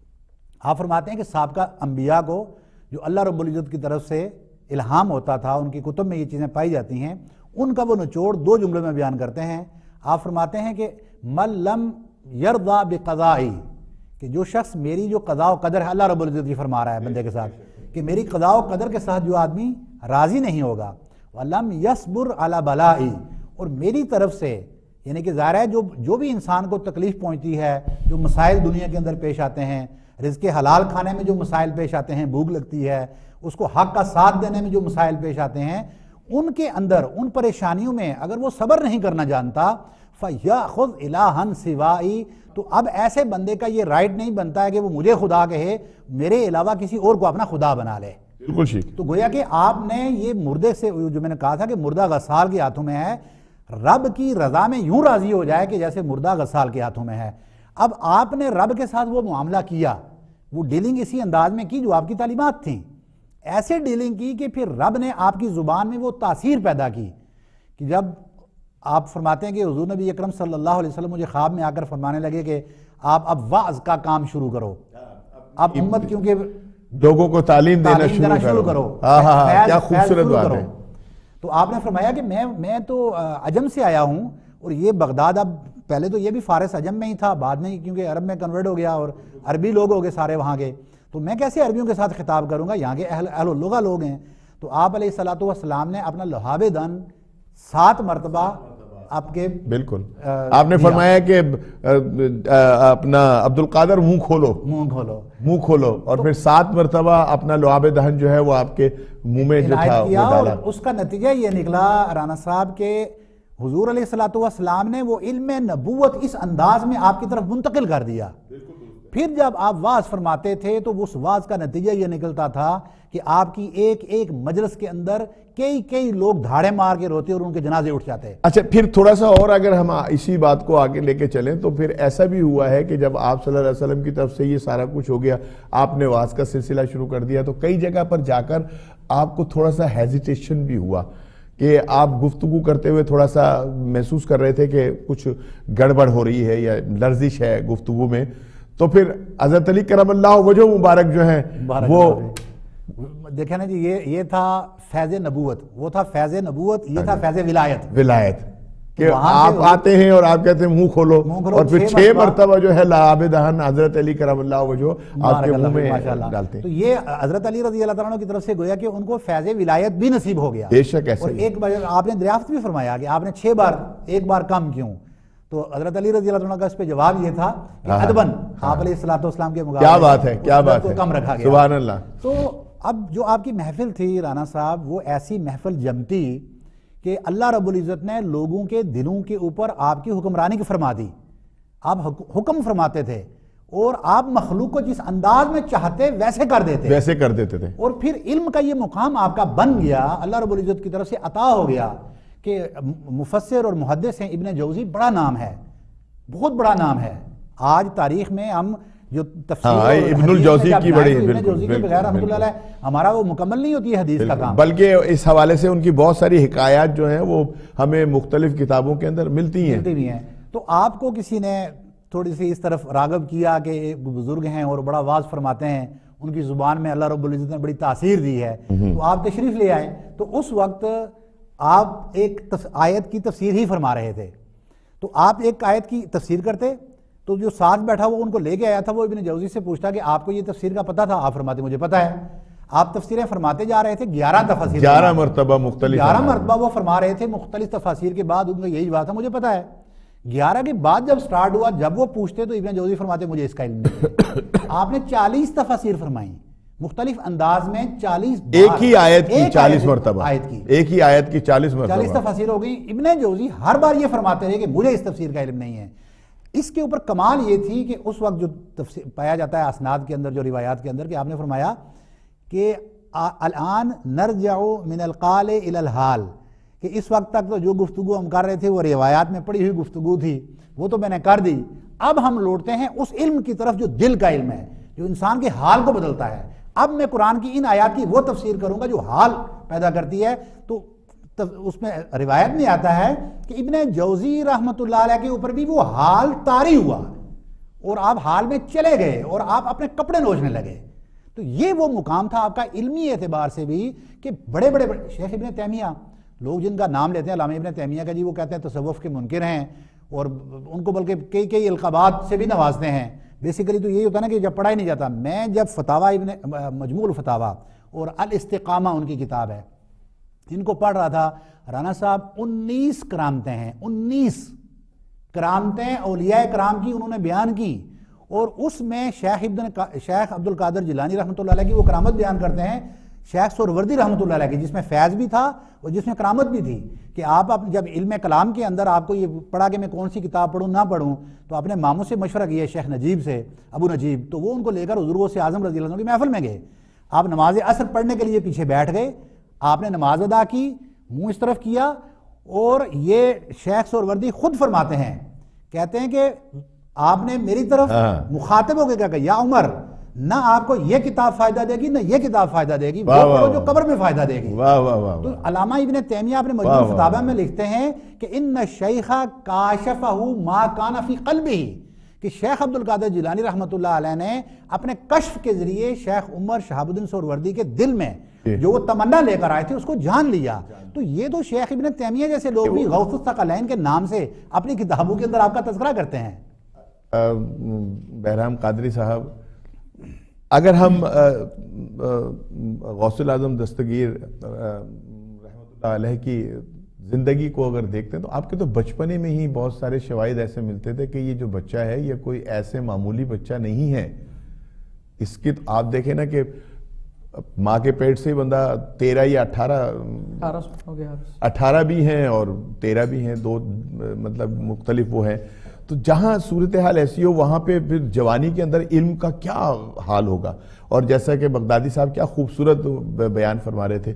آپ فرماتے ہیں کہ سابقہ انبیاء کو جو اللہ رب العزت کی طرف سے الہام ہوتا تھا، ان کی کتب میں یہ چیزیں پائی جاتی ہیں، ان کا وہ نچوڑ دو جملوں میں بیان کرتے ہیں۔ آپ فرماتے ہیں کہ من لم یرضا بقضائی، کہ جو شخص میری جو قضاء و قدر ہے، اللہ رب العزت یہ فرما رہا ہے بندے کے ساتھ کہ میری قضاء و قدر کے ساتھ جو آدمی راضی نہیں ہوگا، وَلَمْ يَصْبُرْ عَلَى بَلَائِي، اور میری طرف سے یعنی کہ ظاہر ہے جو بھی انسان کو تکلیف پہنچتی ہے، جو مسائل دنیا کے اندر پیش آتے ہیں، رزق حلال کھانے میں جو مسائل پیش آتے ہیں، بھوک لگتی ہے، اس کو حق کا ساتھ دینے میں جو مسائل پیش آتے ہیں، ان کے اندر ان پریشانیوں میں اگر وہ صبر نہیں کرنا جانتا، فَيَأْخُذْ إِلَٰهًا سِوَائِي، تو اب ایسے بندے کا یہ رائٹ نہیں بنتا ہے کہ وہ مجھے خدا کہے، میرے علاوہ کسی اور کو اپنا خدا بنا لے۔ بالکل ٹھیک۔ تو گویا کہ آپ نے یہ مردے سے، جو میں نے کہا تھا کہ مردہ غسال کے ہاتھوں میں ہے، رب کی رضا میں یوں راضی ہو جائے کہ جیسے مردہ غسال کے ہاتھوں میں ہے۔ اب آپ نے رب کے ساتھ وہ معاملہ کیا، وہ ڈیلنگ اسی انداز میں کی جو آپ کی تعلیمات تھیں، ایسے ڈیلنگ کی کہ پھر رب نے آپ کی زبان میں وہ تاثیر پیدا کی کہ جب آپ فرماتے ہیں کہ حضور نبی اکرم صلی اللہ علیہ وسلم مجھے خواب میں آ کر فرمانے لگے کہ آپ اب وعظ کا کام شروع کرو، اب امت کیونکہ لوگوں کو تعلیم دینا شروع کرو۔ کیا خوبصورت بات ہے۔ تو آپ نے فرمایا کہ میں تو عجم سے آیا ہوں، اور یہ بغداد، اب پہلے تو یہ بھی فارس عجم میں ہی تھا، بعد میں کیونکہ عرب میں کنورٹ ہو گیا اور عربی لوگ ہو گئے سارے وہاں کے، تو میں کیسے عربیوں کے ساتھ خطاب کروں گا، یہاں کے اہل اللغہ لوگ ہیں۔ تو آپ علیہ الصلوۃ والسلام نے اپنا لہاب دن 7 مرتبہ آپ کے بالکل آپ نے فرمایا کہ اپنا عبد القادر منہ کھولو، اور پھر 7 مرتبہ اپنا لعاب دہن جو ہے وہ آپ کے منہ میں جو تھا وہ ڈالا۔ اور اس کا نتیجہ یہ نکلا رانا صاحب کے حضور علیہ الصلوۃ والسلام نے وہ علم نبوت اس انداز میں آپ کی طرف منتقل کر دیا۔ پھر جب آپ واعظ فرماتے تھے تو اس واعظ کا نتیجہ یہ نکلتا تھا کہ آپ کی ایک ایک مجلس کے اندر کئی لوگ دھاڑے مار کے روتے اور ان کے جنازے اٹھ جاتے۔ اچھا، پھر تھوڑا سا اور اگر ہم اسی بات کو آگے لے کے چلیں تو پھر ایسا بھی ہوا ہے کہ جب آپ صلی اللہ علیہ وسلم کی طرف سے یہ سارا کچھ ہو گیا، آپ نے واعظ کا سلسلہ شروع کر دیا، تو کئی جگہ پر جا کر آپ کو تھوڑا سا ہیزیٹیشن بھی ہوا کہ آپ گفتگو کرتے ہوئے تھوڑا سا محسوس کر رہے تھے کہ کچھ گڑبڑ ہو رہی ہے یا لرزش ہے گفتگو میں، تو پھر حضرت علی کرم اللہ وجہ مبارک جو ہیں وہ دیکھیں نا جی، یہ تھا فیض نبوت، وہ تھا فیض نبوت، یہ تھا فیض ولایت کہ آپ آتے ہیں اور آپ کہتے ہیں منہ کھولو، اور پھر 6 مرتبہ جو ہے لعاب دہن حضرت علی کرم اللہ وجہ آپ کے منہ میں ڈالتے ہیں۔ تو یہ حضرت علی رضی اللہ تعالیٰ عنہ کی طرف سے گویا کہ ان کو فیض ولایت بھی نصیب ہو گیا۔ بے شک ایسے اور ایک بار آپ نے دریافت بھی فرمایا کہ آپ نے 6 بار، ایک بار کم کیوں؟ تو حضرت علی رضی اللہ عنہ کا اس پہ جواب یہ تھا کہ ادبن آپ علیہ الصلوۃ والسلام کے مقابلے کیا بات ہے، کیا بات ہے، کم رکھا گیا، سبحان اللہ۔ تو اب جو آپ کی محفل تھی رانا صاحب، وہ ایسی محفل جمتی کہ اللہ رب العزت نے لوگوں کے دلوں کے اوپر آپ کی حکمرانی کی فرما دی، آپ حکم فرماتے تھے اور آپ مخلوق کو جس انداز میں چاہتے ویسے کر دیتے تھے، اور پھر علم کا یہ مقام آپ کا بن گیا، اللہ رب العزت کی طرف سے عطا ہو گیا کہ مفسر اور محدث ہیں ابن جوزی، بڑا نام ہے، بہت بڑا نام ہے، آج تاریخ میں ہم جو تفسیر ابن الجوزی کی بڑی، ابن جوزی کے بغیر رحمۃ اللہ علیہ ہمارا وہ مکمل نہیں ہوتی ہے حدیث کا کام، بلکہ اس حوالے سے ان کی بہت ساری حکایات جو ہیں وہ ہمیں مختلف کتابوں کے اندر ملتی ہیں۔ تو آپ کو کسی نے تھوڑی سی اس طرف راغب کیا کہ ایک بزرگ ہیں اور بڑا واعظ فرماتے ہیں، ان کی زبان میں اللہ رب العزت نے بڑی تاثیر دی ہے، تو آپ تشریف لے آئے۔ تو اس وقت آپ ایک آیت کی تفسیر ہی فرما رہے تھے، تو آپ ایک آیت کی تفسیر کرتے تو جو ساتھ بیٹھا وہ ان کو لے کے آیا تھا، وہ ابن جوزی سے پوچھتا کہ آپ کو یہ تفسیر کا پتہ تھا؟ آپ فرماتے مجھے پتہ ہے۔ آپ تفسیریں فرماتے جا رہے تھے، 11 تفاسیر، 11 مرتبہ مختلف، 11 مرتبہ وہ فرما رہے تھے مختلف تفاسیر کے بعد، ان کا یہی بات ہے مجھے پتہ ہے۔ 11 کے بعد جب سٹارٹ ہوا، جب وہ پوچھتے تو ابن جوزی فرماتے مجھے اس کا علم نہیں۔ آپ نے 40 تفاسیر فرمائی مختلف انداز میں، 40 ایک ہی آیت کی 40 مرتبہ، ایک ہی آیت کی 40 مرتبہ 40 تفاسیر ہو گئی۔ ابن جوزی ہر بار یہ فرماتے رہے کہ مجھے اس تفسیر کا علم نہیں ہے۔ اس کے اوپر کمال یہ تھی کہ اس وقت جو تفسیر پایا جاتا ہے اسناد کے اندر، جو روایات کے اندر، کہ آپ نے فرمایا کہ الان نرجع من القال الى الحال، کہ اس وقت تک تو جو گفتگو ہم کر رہے تھے وہ روایات میں پڑی ہوئی گفتگو تھی، وہ تو میں نے کر دی، اب ہم لوٹتے ہیں اس علم کی طرف جو دل کا علم ہے، جو انسان کے حال کو بدلتا ہے۔ اب میں قرآن کی ان آیات کی وہ تفسیر کروں گا جو حال پیدا کرتی ہے۔ تو اس میں روایت میں آتا ہے کہ ابن جوزی رحمۃ اللہ علیہ کے اوپر بھی وہ حال طاری ہوا اور آپ حال میں چلے گئے اور آپ اپنے کپڑے نوچنے لگے۔ تو یہ وہ مقام تھا آپ کا علمی اعتبار سے بھی کہ بڑے بڑے شیخ ابن تیمیہ، لوگ جن کا نام لیتے ہیں علامہ ابن تیمیہ کا، جی وہ کہتے ہیں تصوف کے منکر ہیں، اور ان کو بلکہ کئی القابات سے بھی نوازتے ہیں۔ بیسیکلی تو یہی ہوتا ہے نا کہ جب پڑھا ہی نہیں جاتا۔ میں جب فتاوی ابن مجموع الفتاوی اور الاستقامہ ان کی کتاب ہے. ان کو پڑھ رہا تھا رانا صاحب. 19 کرامتیں ہیں, 19 کرامتیں اولیاء کرام کی انہوں نے بیان کی, اور اس میں شیخ عبد القادر جیلانی رحمۃ اللہ علیہ کی وہ کرامت بیان کرتے ہیں, شیخ سہروردی رحمۃ اللہ علیہ کی, جس میں فیض بھی تھا اور جس میں کرامت بھی تھی, کہ آپ جب علم کلام کے اندر آپ کو یہ پڑھا کہ میں کون سی کتاب پڑھوں نہ پڑھوں, تو آپ نے ماموں سے مشورہ کیا شیخ نجیب سے, ابو نجیب, تو وہ ان کو لے کر حضور غوث اعظم رضی اللہ عنہ کی محفل میں گئے. آپ نماز عصر پڑھنے کے لیے پیچھے بیٹھ گئے, آپ نے نماز ادا کی, منہ اس طرف کیا, اور یہ شیخ سہروردی خود فرماتے ہیں, کہتے ہیں کہ آپ نے میری طرف مخاطب ہو کے کیا کہ یا عمر, نہ آپ کو یہ کتاب فائدہ دے گی نہ یہ کتاب فائدہ دے گی, وہ پڑھو جو قبر میں فائدہ دے گی. تو علامہ ابن تیمیہ اپنے مجموع الفتاوی میں لکھتے ہیں کہ ان الشیخ کاشفہ ما کان فی قلبہ, کہ شیخ عبد القادر جیلانی رحمۃ اللہ علیہ نے اپنے کشف کے ذریعے شیخ عمر شہاب الدین سہروردی کے دل میں جو وہ تمنا لے کر آئے تھے اس کو جان لیا. تو یہ تو شیخ ابن تیمیہ جیسے لوگ بھی غوث الثقلین کے نام سے اپنی کتابوں کے اندر آپ کا تذکرہ کرتے ہیں. بہرام قادری صاحب, اگر ہم غوث الاعظم دستگیر رحمۃ اللہ علیہ کی زندگی کو اگر دیکھتے ہیں تو آپ کے تو بچپنے میں ہی بہت سارے شواہد ایسے ملتے تھے کہ یہ جو بچہ ہے یہ کوئی ایسے معمولی بچہ نہیں ہے. اس کی آپ دیکھیں نا کہ ماں کے پیٹ سے ہی بندہ 13 یا 18 بھی ہیں اور 13 بھی ہیں, دو مطلب مختلف وہ ہیں. تو جہاں صورتحال ایسی ہو وہاں پہ پھر جوانی کے اندر علم کا کیا حال ہوگا. اور جیسا کہ بغدادی صاحب کیا خوبصورت بیان فرما رہے تھے.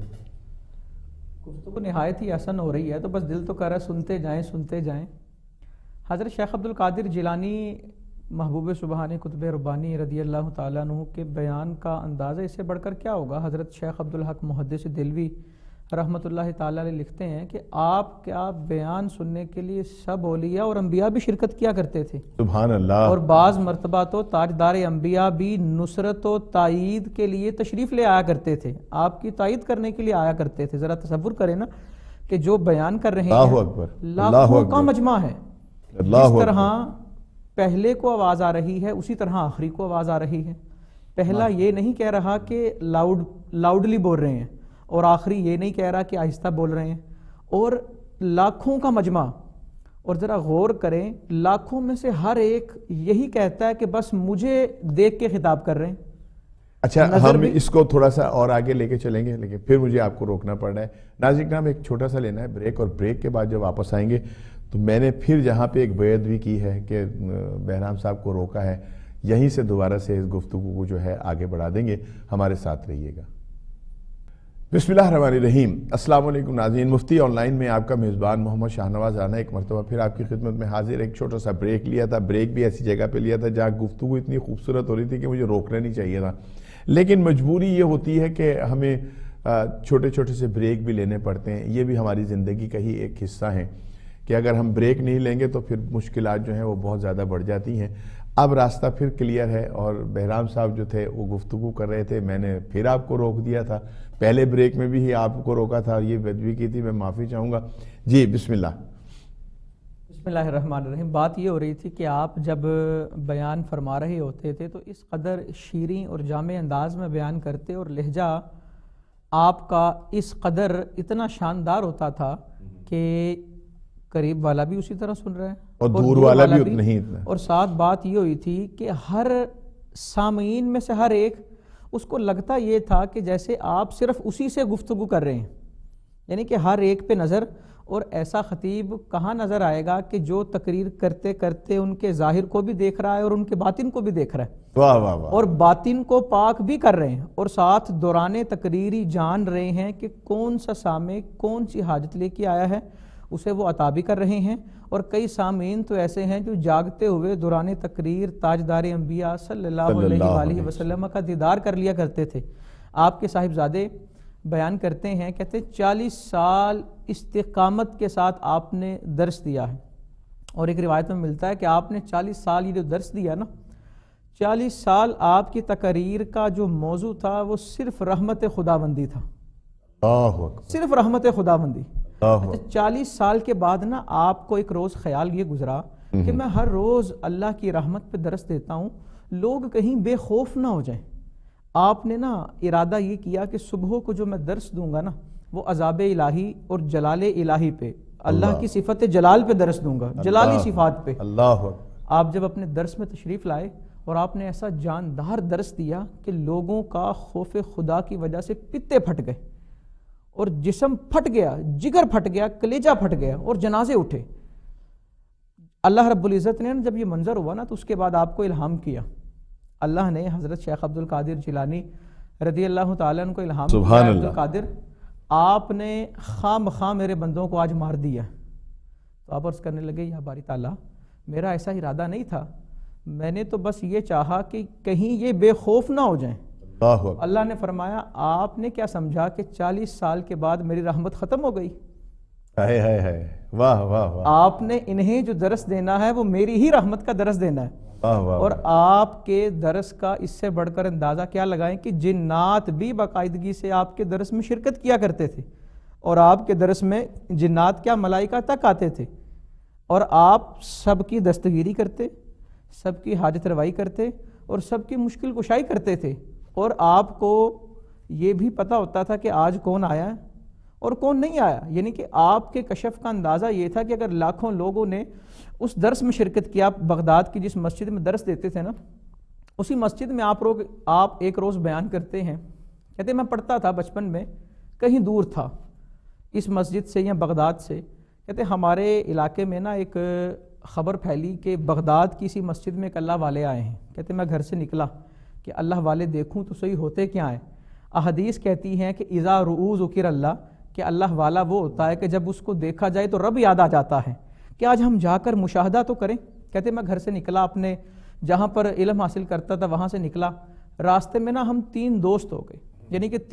گفتگو نہایت ہی حسن ہو رہی ہے, تو بس دل تو کر رہا ہے سنتے جائیں. حضرت شیخ عبد القادر جیلانی محبوب سبحانی قطب ربانی رضی اللہ تعالیٰ عنہ کے بیان کا اندازہ اس سے بڑھ کر کیا ہوگا. حضرت شیخ عبد الحق محدث دلوی رحمۃ اللہ تعالیٰ علیہ لکھتے ہیں کہ آپ کیا بیان سننے کے لیے سب اولیاء اور انبیاء بھی شرکت کیا کرتے تھے. سبحان اللہ. اور بعض مرتبہ تو تاجدار انبیاء بھی نصرت و تائید کے لیے تشریف لے آیا کرتے تھے, آپ کی تائید کرنے کے لیے آیا کرتے تھے. ذرا تصور کریں نا کہ جو بیان کر رہے ہیں لاکھوں کا مجمع ہے, جس طرح پہلے کو آواز آ رہی ہے اسی طرح آخری کو آواز آ رہی ہے. پہلا یہ نہیں کہہ رہا کہ لاؤڈلی بول رہے ہیں, اور آخری یہ نہیں کہہ رہا کہ آہستہ بول رہے ہیں, اور لاکھوں کا مجمع. اور ذرا غور کریں, لاکھوں میں سے ہر ایک یہی کہتا ہے کہ بس مجھے دیکھ کے خطاب کر رہے ہیں. اچھا, ہم اس کو تھوڑا سا اور آگے لے کے چلیں گے, لیکن پھر مجھے آپ کو روکنا پڑ رہا ہے. ناظرین کرام, ایک چھوٹا سا لینا ہے بریک, اور بریک کے بعد جب واپس آئیں گے تو میں نے پھر جہاں پہ ایک بیعت بھی کی ہے کہ بہرام صاحب کو روکا ہے, یہیں سے دوبارہ سے اس گفتگو کو جو ہے آگے بڑھا دیں گے. ہمارے ساتھ رہیے گا. بسم اللہ الرحمن الرحیم. السلام علیکم ناظرین, مفتی آن لائن میں آپ کا میزبان محمد شاہنواز رانا ایک مرتبہ پھر آپ کی خدمت میں حاضر. ایک چھوٹا سا بریک لیا تھا, بریک بھی ایسی جگہ پہ لیا تھا جہاں گفتگو اتنی خوبصورت ہو رہی تھی کہ مجھے روکنا نہیں چاہیے تھا, لیکن مجبوری یہ ہوتی ہے کہ ہمیں چھوٹے چھوٹے سے بریک بھی لینے پڑتے ہیں. یہ بھی ہماری زندگی کا ہی ایک حصہ ہے کہ اگر ہم بریک نہیں لیں گے تو پھر مشکلات جو ہیں وہ بہت زیادہ بڑھ جاتی ہیں. اب راستہ پھر کلیئر ہے, اور بہرام صاحب جو تھے وہ گفتگو کر رہے تھے, میں نے پھر آپ کو روک دیا تھا. پہلے بریک میں بھی آپ کو روکا تھا, یہ بدوی کی تھی, میں معافی چاہوں گا. جی بسم اللہ. بسم اللہ الرحمن الرحیم. بات یہ ہو رہی تھی کہ آپ جب بیان فرما رہے ہوتے تھے تو اس قدر شیریں اور جامع انداز میں بیان کرتے, اور لہجہ آپ کا اس قدر اتنا شاندار ہوتا تھا کہ قریب والا بھی اسی طرح سن رہا ہے اور دور والا بھی اتنا ہی اتنا. اور ساتھ بات یہ ہوئی تھی کہ ہر سامعین میں سے ہر ایک اس کو لگتا یہ تھا کہ جیسے آپ صرف اسی سے گفتگو کر رہے ہیں, یعنی کہ ہر ایک پہ نظر. اور ایسا خطیب کہاں نظر آئے گا کہ جو تقریر کرتے کرتے ان کے ظاہر کو بھی دیکھ رہا ہے اور ان کے باطن کو بھی دیکھ رہا ہے, واہ واہ واہ, اور باطن کو پاک بھی کر رہے ہیں, اور ساتھ دوران تقریری جان رہے ہیں کہ کون سا سامع کون سی حاجت لے کے آیا ہے, اسے وہ عطا بھی کر رہے ہیں. اور کئی سامعین تو ایسے ہیں جو جاگتے ہوئے دوران تقریر تاجدار انبیاء صلی اللہ علیہ وآلہ وسلم کا دیدار کر لیا کرتے تھے. آپ کے صاحبزادے بیان کرتے ہیں, کہتے 40 سال استقامت کے ساتھ آپ نے درس دیا ہے. اور ایک روایت میں ملتا ہے کہ آپ نے 40 سال یہ جو درس دیا نا, 40 سال آپ کی تقریر کا جو موضوع تھا وہ صرف رحمت خداوندی تھا, صرف رحمت خداوندی. 40 سال کے بعد نا آپ کو ایک روز خیال یہ گزرا کہ میں ہر روز اللہ کی رحمت پہ درس دیتا ہوں, لوگ کہیں بے خوف نہ ہو جائیں. آپ نے نا ارادہ یہ کیا کہ صبح کو جو میں درس دوں گا نا وہ عذاب الہی اور جلال الہی پہ، اللہ کی صفت جلال پہ درس دوں گا، جلالی صفات پہ۔ اللہ آپ جب اپنے درس میں تشریف لائے اور آپ نے ایسا جاندار درس دیا کہ لوگوں کا خوف خدا کی وجہ سے پتے پھٹ گئے اور جسم پھٹ گیا، جگر پھٹ گیا، کلیجہ پھٹ گیا اور جنازے اٹھے۔ اللہ رب العزت نے جب یہ منظر ہوا نا تو اس کے بعد آپ کو الہام کیا، اللہ نے حضرت شیخ عبد القادر جیلانی رضی اللہ تعالیٰ عنہ کو الہام کیا، عبد القادر آپ نے خام میرے بندوں کو آج مار دیا۔ تو آپ عرض کرنے لگے یا باری تعالیٰ میرا ایسا ارادہ نہیں تھا، میں نے تو بس یہ چاہا کہ کہیں یہ بے خوف نہ ہو جائیں۔ اللہ نے فرمایا آپ نے کیا سمجھا کہ 40 سال کے بعد میری رحمت ختم ہو گئی؟ واہ واہ واہ، آپ نے انہیں جو درس دینا ہے وہ میری ہی رحمت کا درس دینا ہے۔ اور آپ کے درس کا اس سے بڑھ کر اندازہ کیا لگائیں کہ جنات بھی باقاعدگی سے آپ کے درس میں شرکت کیا کرتے تھے، اور آپ کے درس میں جنات کیا ملائکہ تک آتے تھے، اور آپ سب کی دستگیری کرتے، سب کی حاجت روائی کرتے اور سب کی مشکل کشائی کرتے تھے، اور آپ کو یہ بھی پتہ ہوتا تھا کہ آج کون آیا ہے اور کون نہیں آیا۔ یعنی کہ آپ کے کشف کا اندازہ یہ تھا کہ اگر لاکھوں لوگوں نے اس درس میں شرکت کیا، بغداد کی جس مسجد میں درس دیتے تھے نا اسی مسجد میں آپ ایک روز بیان کرتے ہیں، کہتے میں پڑھتا تھا بچپن میں، کہیں دور تھا اس مسجد سے یا بغداد سے، کہتے ہمارے علاقے میں نا ایک خبر پھیلی کہ بغداد کی اسی مسجد میں ایک اللہ والے آئے ہیں۔ کہتے میں گھر سے نکلا کہ اللہ والے دیکھوں تو صحیح ہوتے کیا ہیں۔ احادیث کہتی ہیں کہ اذا رؤوا ذکر اللہ، کہ اللہ والا وہ ہوتا ہے کہ جب اس کو دیکھا جائے تو رب یاد آ جاتا ہے، کہ آج ہم جا کر مشاہدہ تو کریں۔ کہتے میں گھر سے نکلا، اپنے جہاں پر علم حاصل کرتا تھا وہاں سے نکلا، راستے میں نا ہم 3 دوست ہو گئے، یعنی کہ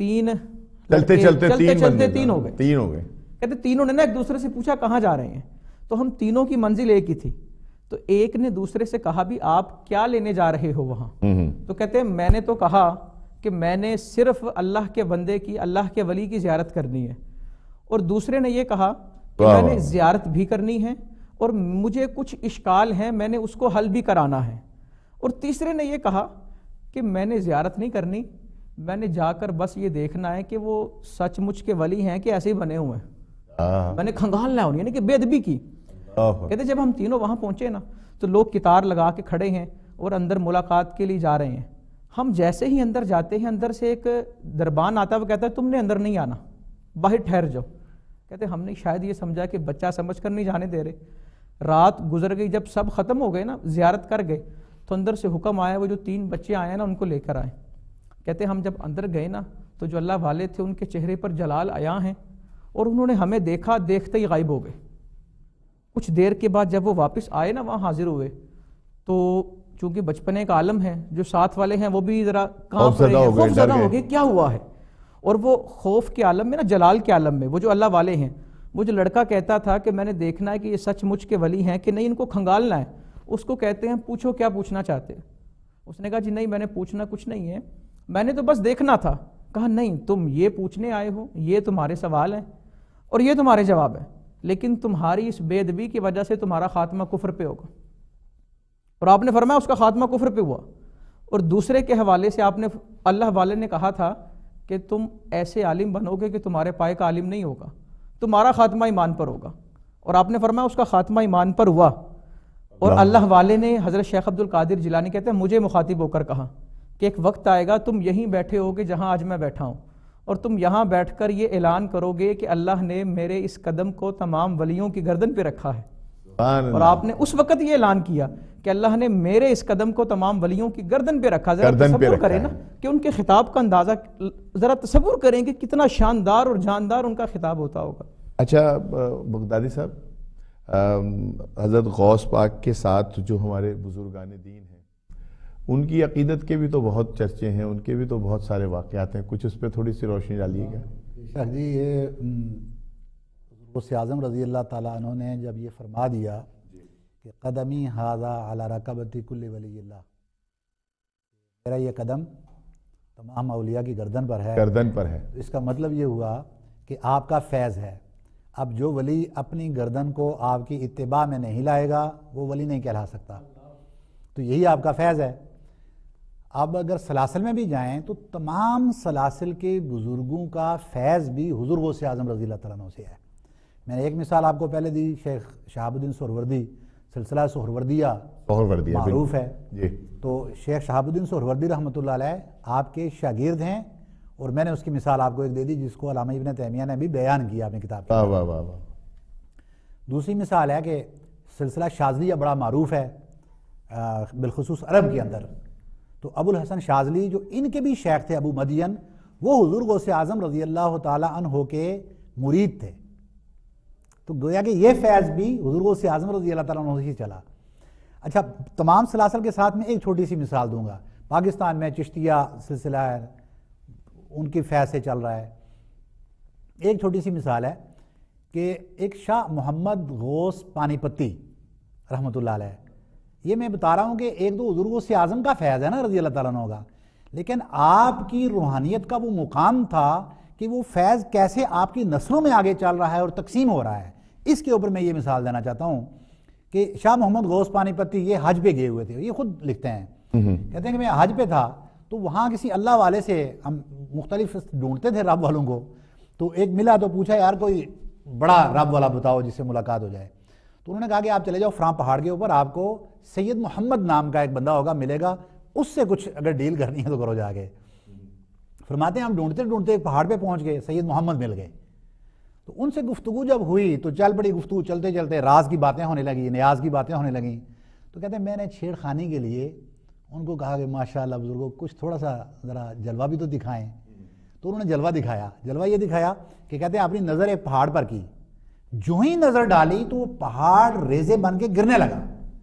چلتے چلتے تین ہو گئے۔ کہتے تینوں نے نا ایک دوسرے سے پوچھا کہاں جا رہے ہیں، تو ہم تینوں کی منزل ایک ہی تھی، تو ایک نے دوسرے سے کہا بھی آپ کیا لینے جا رہے ہو وہاں؟ تو کہتے میں نے تو کہا کہ میں نے صرف اللہ کے بندے کی، اللہ کے ولی کی زیارت کرنی ہے، اور دوسرے نے یہ کہا کہ میں نے زیارت بھی کرنی ہے اور مجھے کچھ اشکال ہیں، میں نے اس کو حل بھی کرانا ہے، اور تیسرے نے یہ کہا کہ میں نے زیارت نہیں کرنی، میں نے جا کر بس یہ دیکھنا ہے کہ وہ سچ مچ کے ولی ہیں کہ ایسے ہی بنے ہوئے ہیں، میں نے کھنگالنا ہے، یعنی کہ بے ادبی کی۔ کہتے جب ہم تینوں وہاں پہنچے نا تو لوگ قطار لگا کے کھڑے ہیں اور اندر ملاقات کے لیے جا رہے ہیں۔ ہم جیسے ہی اندر جاتے ہیں، اندر سے ایک دربان آتا ہے، وہ کہتا ہے تم نے اندر نہیں آنا، باہر ٹھہر جاؤ۔ کہتے ہم نے شاید یہ سمجھا کہ بچہ سمجھ کر نہیں جانے دے رہے۔ رات گزر گئی، جب سب ختم ہو گئے نا، زیارت کر گئے، تو اندر سے حکم آیا وہ جو 3 بچے آئے نا ان کو لے کر آئے۔ کہتے ہم جب اندر گئے نا تو جو اللہ والے تھے ان کے چہرے پر جلال عیاں ہیں، اور انہوں نے ہمیں دیکھا، دیکھتے ہی غائب ہو گئے۔ کچھ دیر کے بعد جب وہ واپس آئے نا وہاں حاضر ہوئے، تو چونکہ بچپنے کا عالم ہے، جو ساتھ والے ہیں وہ بھی ذرا کانپ رہے ہیں، خوف زدہ ہو گئے کیا ہوا ہے۔ اور وہ خوف کے عالم میں نا، جلال کے عالم میں، وہ جو اللہ والے ہیں، وہ جو لڑکا کہتا تھا کہ میں نے دیکھنا ہے کہ یہ سچ مچ کے ولی ہیں کہ نہیں، ان کو کھنگالنا ہے، اس کو کہتے ہیں پوچھو کیا پوچھنا چاہتے ہیں۔ اس نے کہا جی نہیں، میں نے پوچھنا کچھ نہیں ہے، میں نے تو بس دیکھنا تھا۔ کہا نہیں، تم یہ پوچھنے آئے ہو، یہ تمہارے سوال ہیں اور یہ تمہارے جواب ہیں، لیکن تمہاری اس بے ادبی کی وجہ سے تمہارا خاتمہ کفر پہ ہوگا۔ اور آپ نے فرمایا اس کا خاتمہ کفر پہ ہوا۔ اور دوسرے کے حوالے سے آپ نے، اللہ والے نے کہا تھا کہ تم ایسے عالم بنو گے کہ تمہارے پائے کا عالم نہیں ہوگا، تمہارا خاتمہ ایمان پر ہوگا، اور آپ نے فرمایا اس کا خاتمہ ایمان پر ہوا۔ اور اللہ والے نے، حضرت شیخ عبد القادر جیلانی کہتے ہیں مجھے مخاطب ہو کر کہا کہ ایک وقت آئے گا تم یہیں بیٹھے ہوگے جہاں آج میں بیٹھا ہوں، اور تم یہاں بیٹھ کر یہ اعلان کرو گے کہ اللہ نے میرے اس قدم کو تمام ولیوں کی گردن پہ رکھا ہے۔ اور آپ نے اس وقت یہ اعلان کیا کہ اللہ نے میرے اس قدم کو تمام ولیوں کی گردن پہ رکھا۔ ذرا تصور کریں نا کہ ان کے خطاب کا اندازہ، ذرا تصور کریں کہ کتنا شاندار اور جاندار ان کا خطاب ہوتا ہوگا۔ اچھا بغدادی صاحب، حضرت غوث پاک کے ساتھ جو ہمارے بزرگان دین ہیں ان کی عقیدت کے بھی تو بہت چرچے ہیں، ان کے بھی تو بہت سارے واقعات ہیں، کچھ اس پہ تھوڑی سی روشنی ڈالیے گا۔ شیخ جی، یہ غوث اعظم رضی اللہ تعالیٰ عنہ نے جب یہ فرما دیا کہ قدمی ھذا علی رکبۃ کل ولی اللہ، میرا یہ قدم تمام اولیاء کی گردن پر ہے، اس کا مطلب یہ ہوا کہ آپ کا فیض ہے۔ اب جو ولی اپنی گردن کو آپ کی اتباع میں نہیں لائے گا وہ ولی نہیں کہلا سکتا، تو یہی آپ کا فیض ہے۔ اب اگر سلاسل میں بھی جائیں تو تمام سلاسل کے بزرگوں کا فیض بھی حضور غوث اعظم رضی اللہ تعالیٰ عنہ سے ہے. میں نے ایک مثال آپ کو پہلے دی، شیخ شہاب الدین سہروردی، سلسلہ سہروردیہ معروف ہے جی. تو شیخ شہاب الدین سہروردی رحمۃ اللہ علیہ آپ کے شاگرد ہیں، اور میں نے اس کی مثال آپ کو ایک دے دی جس کو علامہ ابن تیمیہ نے بھی بیان کیا اپنی کتاب کی. دوسری مثال ہے کہ سلسلہ شاذلیہ بڑا معروف ہے بالخصوص عرب کے اندر. تو ابو الحسن شاذلی جو ان کے بھی شیخ تھے ابو مدین، وہ حضور غوث اعظم رضی اللہ تعالی عنہ کے مرید تھے. تو گویا کہ یہ فیض بھی حضور غوث اعظم رضی اللہ تعالیٰ عنہ سے چلا. اچھا، تمام سلاسل کے ساتھ میں ایک چھوٹی سی مثال دوں گا. پاکستان میں چشتیہ سلسلہ ہے، ان کی فیض سے چل رہا ہے. ایک چھوٹی سی مثال ہے کہ ایک شاہ محمد غوث پانی پتی رحمۃ اللہ علیہ، یہ میں بتا رہا ہوں کہ ایک تو حضور غوث اعظم کا فیض ہے نا رضی اللہ تعالیٰ عنہ کا، لیکن آپ کی روحانیت کا وہ مقام تھا کہ وہ فیض کیسے آپ کی نسلوں میں آگے چل رہا ہے اور تقسیم ہو رہا ہے. اس کے اوپر میں یہ مثال دینا چاہتا ہوں کہ شاہ محمد غوث پانی پتی یہ حج پہ گئے ہوئے تھے. یہ خود لکھتے ہیں، کہتے ہیں کہ میں حج پہ تھا تو وہاں کسی اللہ والے سے، ہم مختلف ڈھونڈتے تھے رب والوں کو، تو ایک ملا تو پوچھا یار کوئی بڑا رب والا بتاؤ جس سے ملاقات ہو جائے. تو انہوں نے کہا کہ آپ چلے جاؤ فراں پہاڑ کے اوپر، آپ کو سید محمد نام کا ایک بندہ ہوگا ملے گا، اس سے کچھ اگر ڈیل کرنی ہے تو کرو جا کے. فرماتے ہیں ہم ڈھونڈتے ڈھونڈتے پہاڑ پہ پہنچ گئے، سید محمد مل گئے. تو ان سے گفتگو جب ہوئی تو چل پڑی گفتگو، چلتے چلتے راز کی باتیں ہونے لگیں، نیاز کی باتیں ہونے لگیں. تو کہتے ہیں میں نے چھیڑ خانی کے لیے ان کو کہا کہ ماشاءاللہ بزرگوں کچھ تھوڑا سا ذرا جلوہ بھی تو دکھائیں. تو انہوں نے جلوہ دکھایا. جلوہ یہ دکھایا کہ کہتے ہیں اپنی نظر ایک پہاڑ پر کی، جو ہی نظر ڈالی تو وہ پہاڑ ریزے بن کے گرنے لگا.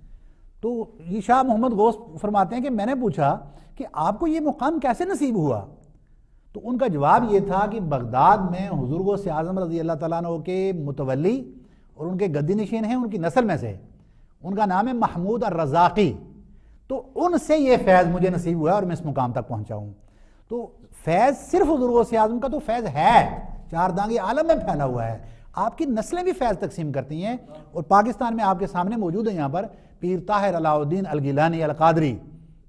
تو یہ شاہ محمد غوث فرماتے ہیں کہ میں نے پوچھا کہ آپ کو یہ مقام کیسے نصیب ہوا؟ تو ان کا جواب یہ تھا کہ بغداد میں حضور غوث اعظم رضی اللہ تعالیٰ عنہ کے متولی اور ان کے گدی نشین ہیں، ان کی نسل میں سے، ان کا نام ہے محمود الرزاقی. تو ان سے یہ فیض مجھے نصیب ہوا اور میں اس مقام تک پہنچا ہوں. تو فیض صرف حضور غوث اعظم کا تو فیض ہے، چار دانگی عالم میں پھیلا ہوا ہے. آپ کی نسلیں بھی فیض تقسیم کرتی ہیں، اور پاکستان میں آپ کے سامنے موجود ہیں یہاں پر پیر طاہر علاء الدین الگیلانی القادری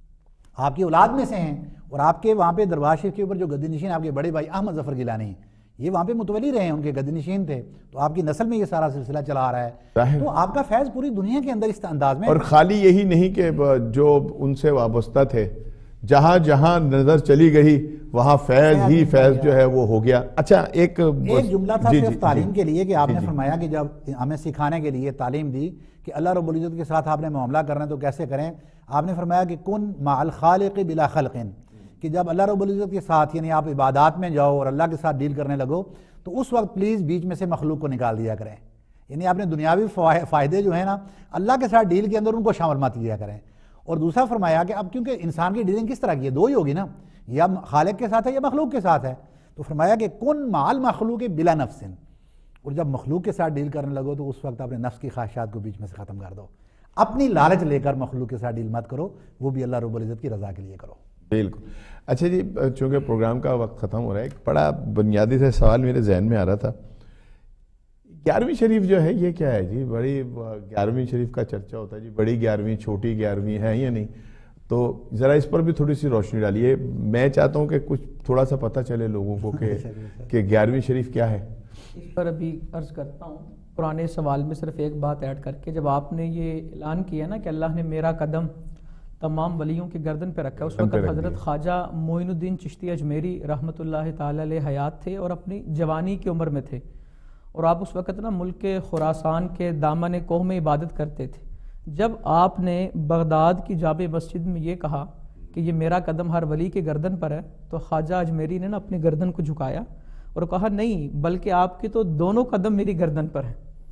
آپ کی اولاد میں سے ہیں، اور آپ کے وہاں پہ دربار شریف کے اوپر جو گدی نشین آپ کے بڑے بھائی احمد ظفر گیلانی یہ وہاں پہ متولی رہے ہیں، ان کے گدی نشین تھے. تو آپ کی نسل میں یہ سارا سلسلہ چلا آ رہا ہے. تو آپ کا فیض پوری دنیا کے اندر اس انداز میں، اور خالی یہی نہیں کہ جو ان سے وابستہ تھے، جہاں جہاں نظر چلی گئی وہاں فیض ہی فیض جو ہے وہ ہو گیا. اچھا، ایک جملہ تھا صرف تعلیم کے لیے کہ آپ نے فرمایا کہ جب ہمیں سکھانے کے لیے تعلیم دی کہ اللہ رب العزت کے ساتھ آپ نے معاملہ کرنا ہے تو کیسے کریں. آپ نے فرمایا کہ کن مع الخالق بلا خلق، کہ جب اللہ رب العزت کے ساتھ یعنی آپ عبادات میں جاؤ اور اللہ کے ساتھ ڈیل کرنے لگو تو اس وقت پلیز بیچ میں سے مخلوق کو نکال دیا کریں. یعنی آپ نے دنیاوی فائدے جو ہیں نا اللہ کے ساتھ ڈیل کے اندر ان کو شامل مت کیا کریں. اور دوسرا فرمایا کہ اب کیونکہ انسان کی ڈیلنگ کس طرح کی ہے، دو ہی ہوگی نا، یا خالق کے ساتھ ہے یا مخلوق کے ساتھ ہے. تو فرمایا کہ کن مع المخلوق بلا نفس، اور جب مخلوق کے ساتھ ڈیل کرنے لگو تو اس وقت اپنے نفس کی خواہشات کو بیچ میں سے ختم کر دو. اپنی لالچ لے کر مخلوق کے ساتھ ڈیل مت کرو، وہ بھی اللہ رب العزت کی رضا کے لیے کرو. بالکل. اچھا جی، چونکہ پروگرام کا وقت ختم ہو رہا ہے، ایک بڑا بنیادی سے سوال میرے ذہن میں آ رہا تھا. 11ویں شریف جو ہے یہ کیا ہے جی؟ بڑی 11ویں شریف کا چرچا ہوتا ہے جی، بڑی 11ویں چھوٹی 11ویں ہے یا نہیں؟ تو ذرا اس پر بھی تھوڑی سی روشنی ڈالیے. میں چاہتا ہوں کہ کچھ تھوڑا سا پتہ چلے لوگوں کو کہ 11ویں شریف کیا ہے. اس پر ابھی عرض کرتا ہوں پرانے سوال میں صرف ایک بات ایڈ کر کے، جب آپ نے یہ اعلان کیا نا کہ اللہ نے میرا قدم تمام ولیوں کی گردن پہ رکھا، اس وقت حضرت خواجہ معین الدین چشتی اجمیری رحمۃ اللہ تعالی علیہ حیات تھے اور اپنی جوانی کی عمر میں تھے، اور آپ اس وقت نا ملک خراسان کے دامن کوہ میں عبادت کرتے تھے. جب آپ نے بغداد کی جامع مسجد میں یہ کہا کہ یہ میرا قدم ہر ولی کے گردن پر ہے، تو خواجہ اجمیری نے نا اپنی گردن کو جھکایا اور کہا نہیں، بلکہ آپ کے تو دونوں قدم میری گردن پر ہیں.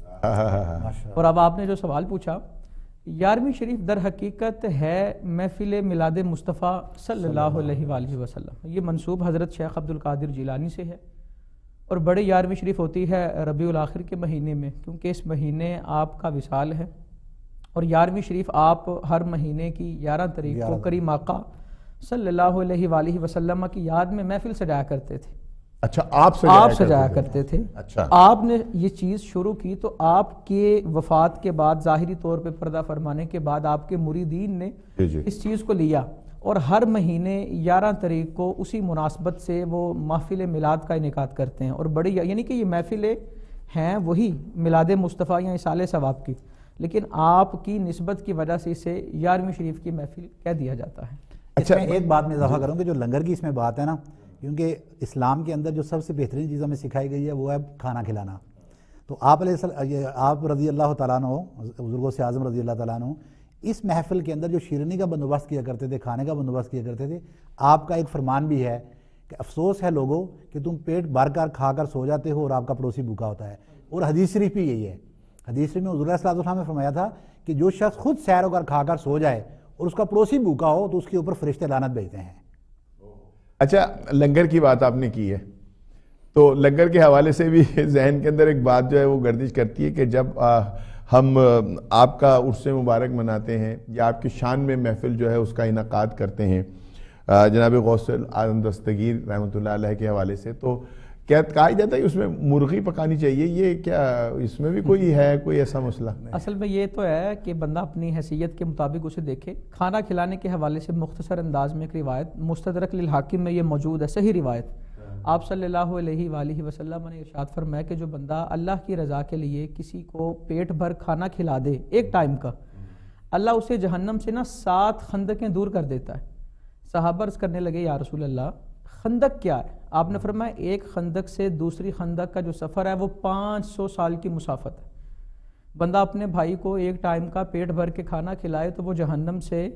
اور اب آپ نے جو سوال پوچھا، 11ویں شریف در حقیقت ہے محفل میلاد مصطفیٰ صلی اللہ علیہ وآلہ وسلم. یہ منسوب حضرت شیخ عبد القادر جیلانی سے ہے، اور بڑے 11ویں شریف ہوتی ہے ربیع الاخر کے مہینے میں، کیونکہ اس مہینے آپ کا وصال ہے. اور 11ویں شریف آپ ہر مہینے کی 11 تاریخ کو کریم آقا صلی اللہ علیہ وآلہ وسلم کی یاد میں محفل سجایا کرتے تھے. اچھا، آپ سجایا کرتے تھے. اچھا، آپ نے یہ چیز شروع کی تو آپ کے وفات کے بعد ظاہری طور پہ پردہ فرمانے کے بعد آپ کے مریدین نے اس چیز کو لیا اور ہر مہینے 11 تاریخ کو اسی مناسبت سے وہ محفل میلاد کا انعقاد کرتے ہیں، اور بڑی یعنی کہ یہ محفلیں ہیں وہی میلاد مصطفیٰ یا اصال ثواب کی، لیکن آپ کی نسبت کی وجہ سے اسے 11ویں شریف کی محفل کہہ دیا جاتا ہے۔ اچھا، میں ایک بات میں اضافہ کروں کہ جو لنگر کی اس میں بات ہے نا، کیونکہ اسلام کے اندر جو سب سے بہترین چیز ہمیں سکھائی گئی ہے وہ ہے کھانا کھلانا۔ تو آپ رضی اللہ تعالیٰ عنہ، بزرگوں سے اعظم رضی اللہ تعالیٰ عنہ، اس محفل کے اندر جو شیرنی کا بندوبست کیا کرتے تھے، کھانے کا بندوبست کیا کرتے تھے، آپ کا ایک فرمان بھی ہے کہ افسوس ہے لوگوں کہ تم پیٹ بھر کر کھا کر سو جاتے ہو اور آپ کا پڑوسی بھوکا ہوتا ہے۔ اور حدیث شریف بھی یہی ہے، حدیث شریف میں حضور صلی اللہ علیہ وسلم نے فرمایا تھا کہ جو شخص خود سیر ہو کر کھا کر سو جائے اور اس کا پڑوسی بھوکا ہو تو اس کے اوپر فرشتے لعنت بھیجتے ہیں۔ اچھا، لنگر کی بات آپ نے کی ہے، تو لنگر کے حوالے سے بھی ذہن کے اندر ایک بات جو ہے وہ گردش کرتی ہے کہ جب ہم آپ کا عرس مبارک مناتے ہیں یا آپ کی شان میں محفل جو ہے اس کا انعقاد کرتے ہیں جناب غوث اعظم دستگیر رحمۃ اللہ علیہ کے حوالے سے، تو کیا کہا جاتا ہے اس میں مرغی پکانی چاہیے، یہ کیا اس میں بھی کوئی ہے کوئی ایسا مسئلہ؟ اصل میں یہ تو ہے کہ بندہ اپنی حیثیت کے مطابق اسے دیکھے۔ کھانا کھلانے کے حوالے سے مختصر انداز میں ایک روایت مستدرک للحاکم میں یہ موجود ہے، صحیح روایت۔ آپ صلی اللہ علیہ وآلہ وسلم نے ارشاد فرمایا کہ جو بندہ اللہ کی رضا کے لیے کسی کو پیٹ بھر کھانا کھلا دے ایک ٹائم کا، اللہ اسے جہنم سے 7 خندقیں دور کر دیتا ہے۔ صحابہ عرض کرنے لگے یا رسول اللہ خندق کیا ہے؟ آپ نے فرمایا ایک خندق سے دوسری خندق کا جو سفر ہے وہ 500 سال کی مسافت ہے۔ بندہ اپنے بھائی کو ایک ٹائم کا پیٹ بھر کے کھانا کھلائے تو وہ جہنم سے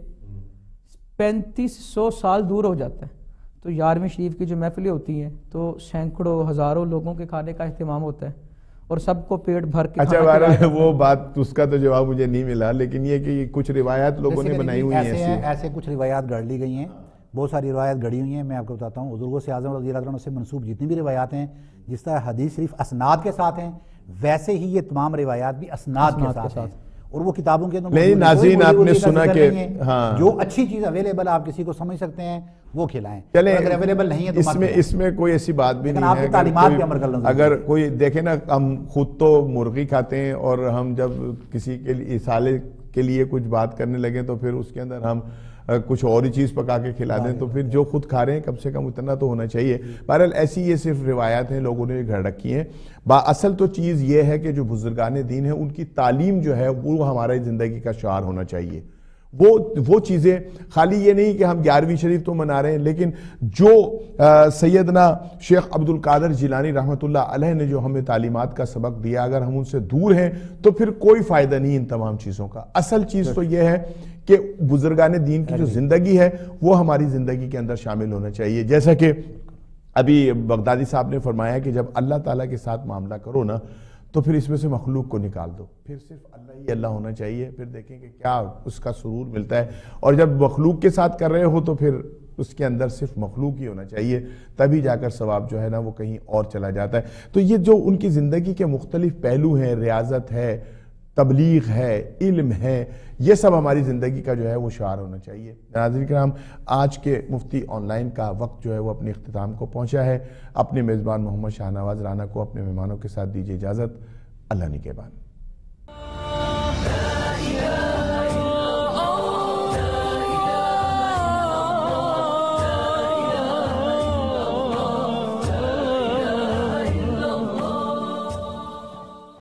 3500 سال دور ہو جاتا ہے۔ تو 11ویں شریف کی جو محفلیں ہوتی ہیں تو سینکڑوں ہزاروں لوگوں کے کھانے کا اہتمام ہوتا ہے اور سب کو پیٹ بھر کے اچھا بہرحال وہ بات اس کا تو جواب مجھے نہیں ملا، لیکن یہ کہ کچھ روایات لوگوں نے بنائی ہوئی ہیں، ایسے کچھ روایات گڑھ لی گئی ہیں، بہت ساری روایات گڑھی ہوئی ہیں۔ میں آپ کو بتاتا ہوں بزرگوں سے اعظم رضی اللہ عنہ سے منسوب جتنی بھی روایات ہیں، جس طرح حدیث شریف اسناد کے ساتھ ہیں، ویسے ہی یہ تمام روایات بھی اسناد کے ساتھ ہیں، اور وہ کتابوں کے اندر نہیں ناظرین آپ نے سنا کہ جو اچھی چیز اویلیبل آپ کسی کو سمجھ سکتے ہیں وہ کھلائیں، چلیں اگر اویلیبل نہیں ہے تو اس میں کوئی ایسی بات بھی نہیں ہے، تعلیمات پہ عمل کرنا۔ اگر کوئی دیکھیں نا، ہم خود تو مرغی کھاتے ہیں اور ہم جب کسی کے لیے سالے کے لیے کچھ بات کرنے لگیں تو پھر اس کے اندر ہم کچھ اور ہی چیز پکا کے کھلا دیں، تو پھر جو خود کھا رہے ہیں کم سے کم اتنا تو ہونا چاہیے۔ بہرحال ایسی یہ صرف روایات ہیں، لوگوں نے گھڑ رکھی ہیں۔ اصل تو چیز یہ ہے کہ جو بزرگان دین ہیں ان کی تعلیم جو ہے وہ ہمارے زندگی کا شعار ہونا چاہیے۔ وہ چیزیں خالی یہ نہیں کہ ہم 11ویں شریف تو منا رہے ہیں، لیکن جو سیدنا شیخ عبد القادر جیلانی رحمۃ اللہ علیہ نے جو ہمیں تعلیمات کا سبق دیا، اگر ہم ان سے دور ہیں تو پھر کوئی فائدہ نہیں ان تمام چیزوں کا۔ اصل چیز تو یہ ہے کہ بزرگان دین کی جو زندگی ہے وہ ہماری زندگی کے اندر شامل ہونا چاہیے۔ جیسا کہ ابھی بغدادی صاحب نے فرمایا کہ جب اللہ تعالیٰ کے ساتھ معاملہ کرو نا تو پھر اس میں سے مخلوق کو نکال دو، پھر صرف اللہ ہی اللہ ہونا چاہیے، پھر دیکھیں کہ کیا اس کا سرور ملتا ہے۔ اور جب مخلوق کے ساتھ کر رہے ہو تو پھر اس کے اندر صرف مخلوق ہی ہونا چاہیے، تبھی جا کر ثواب جو ہے نا وہ کہیں اور چلا جاتا ہے۔ تو یہ جو ان کی زندگی کے مختلف پہلو ہیں، ریاضت ہے، تبلیغ ہے، علم ہے، یہ سب ہماری زندگی کا جو ہے وہ شعار ہونا چاہیے۔ ناظرین کرام، آج کے مفتی آن لائن کا وقت جو ہے وہ اپنے اختتام کو پہنچا ہے۔ اپنے میزبان محمد شاہ نواز رانا کو اپنے مہمانوں کے ساتھ دیجیے اجازت۔ اللہ نگہبان۔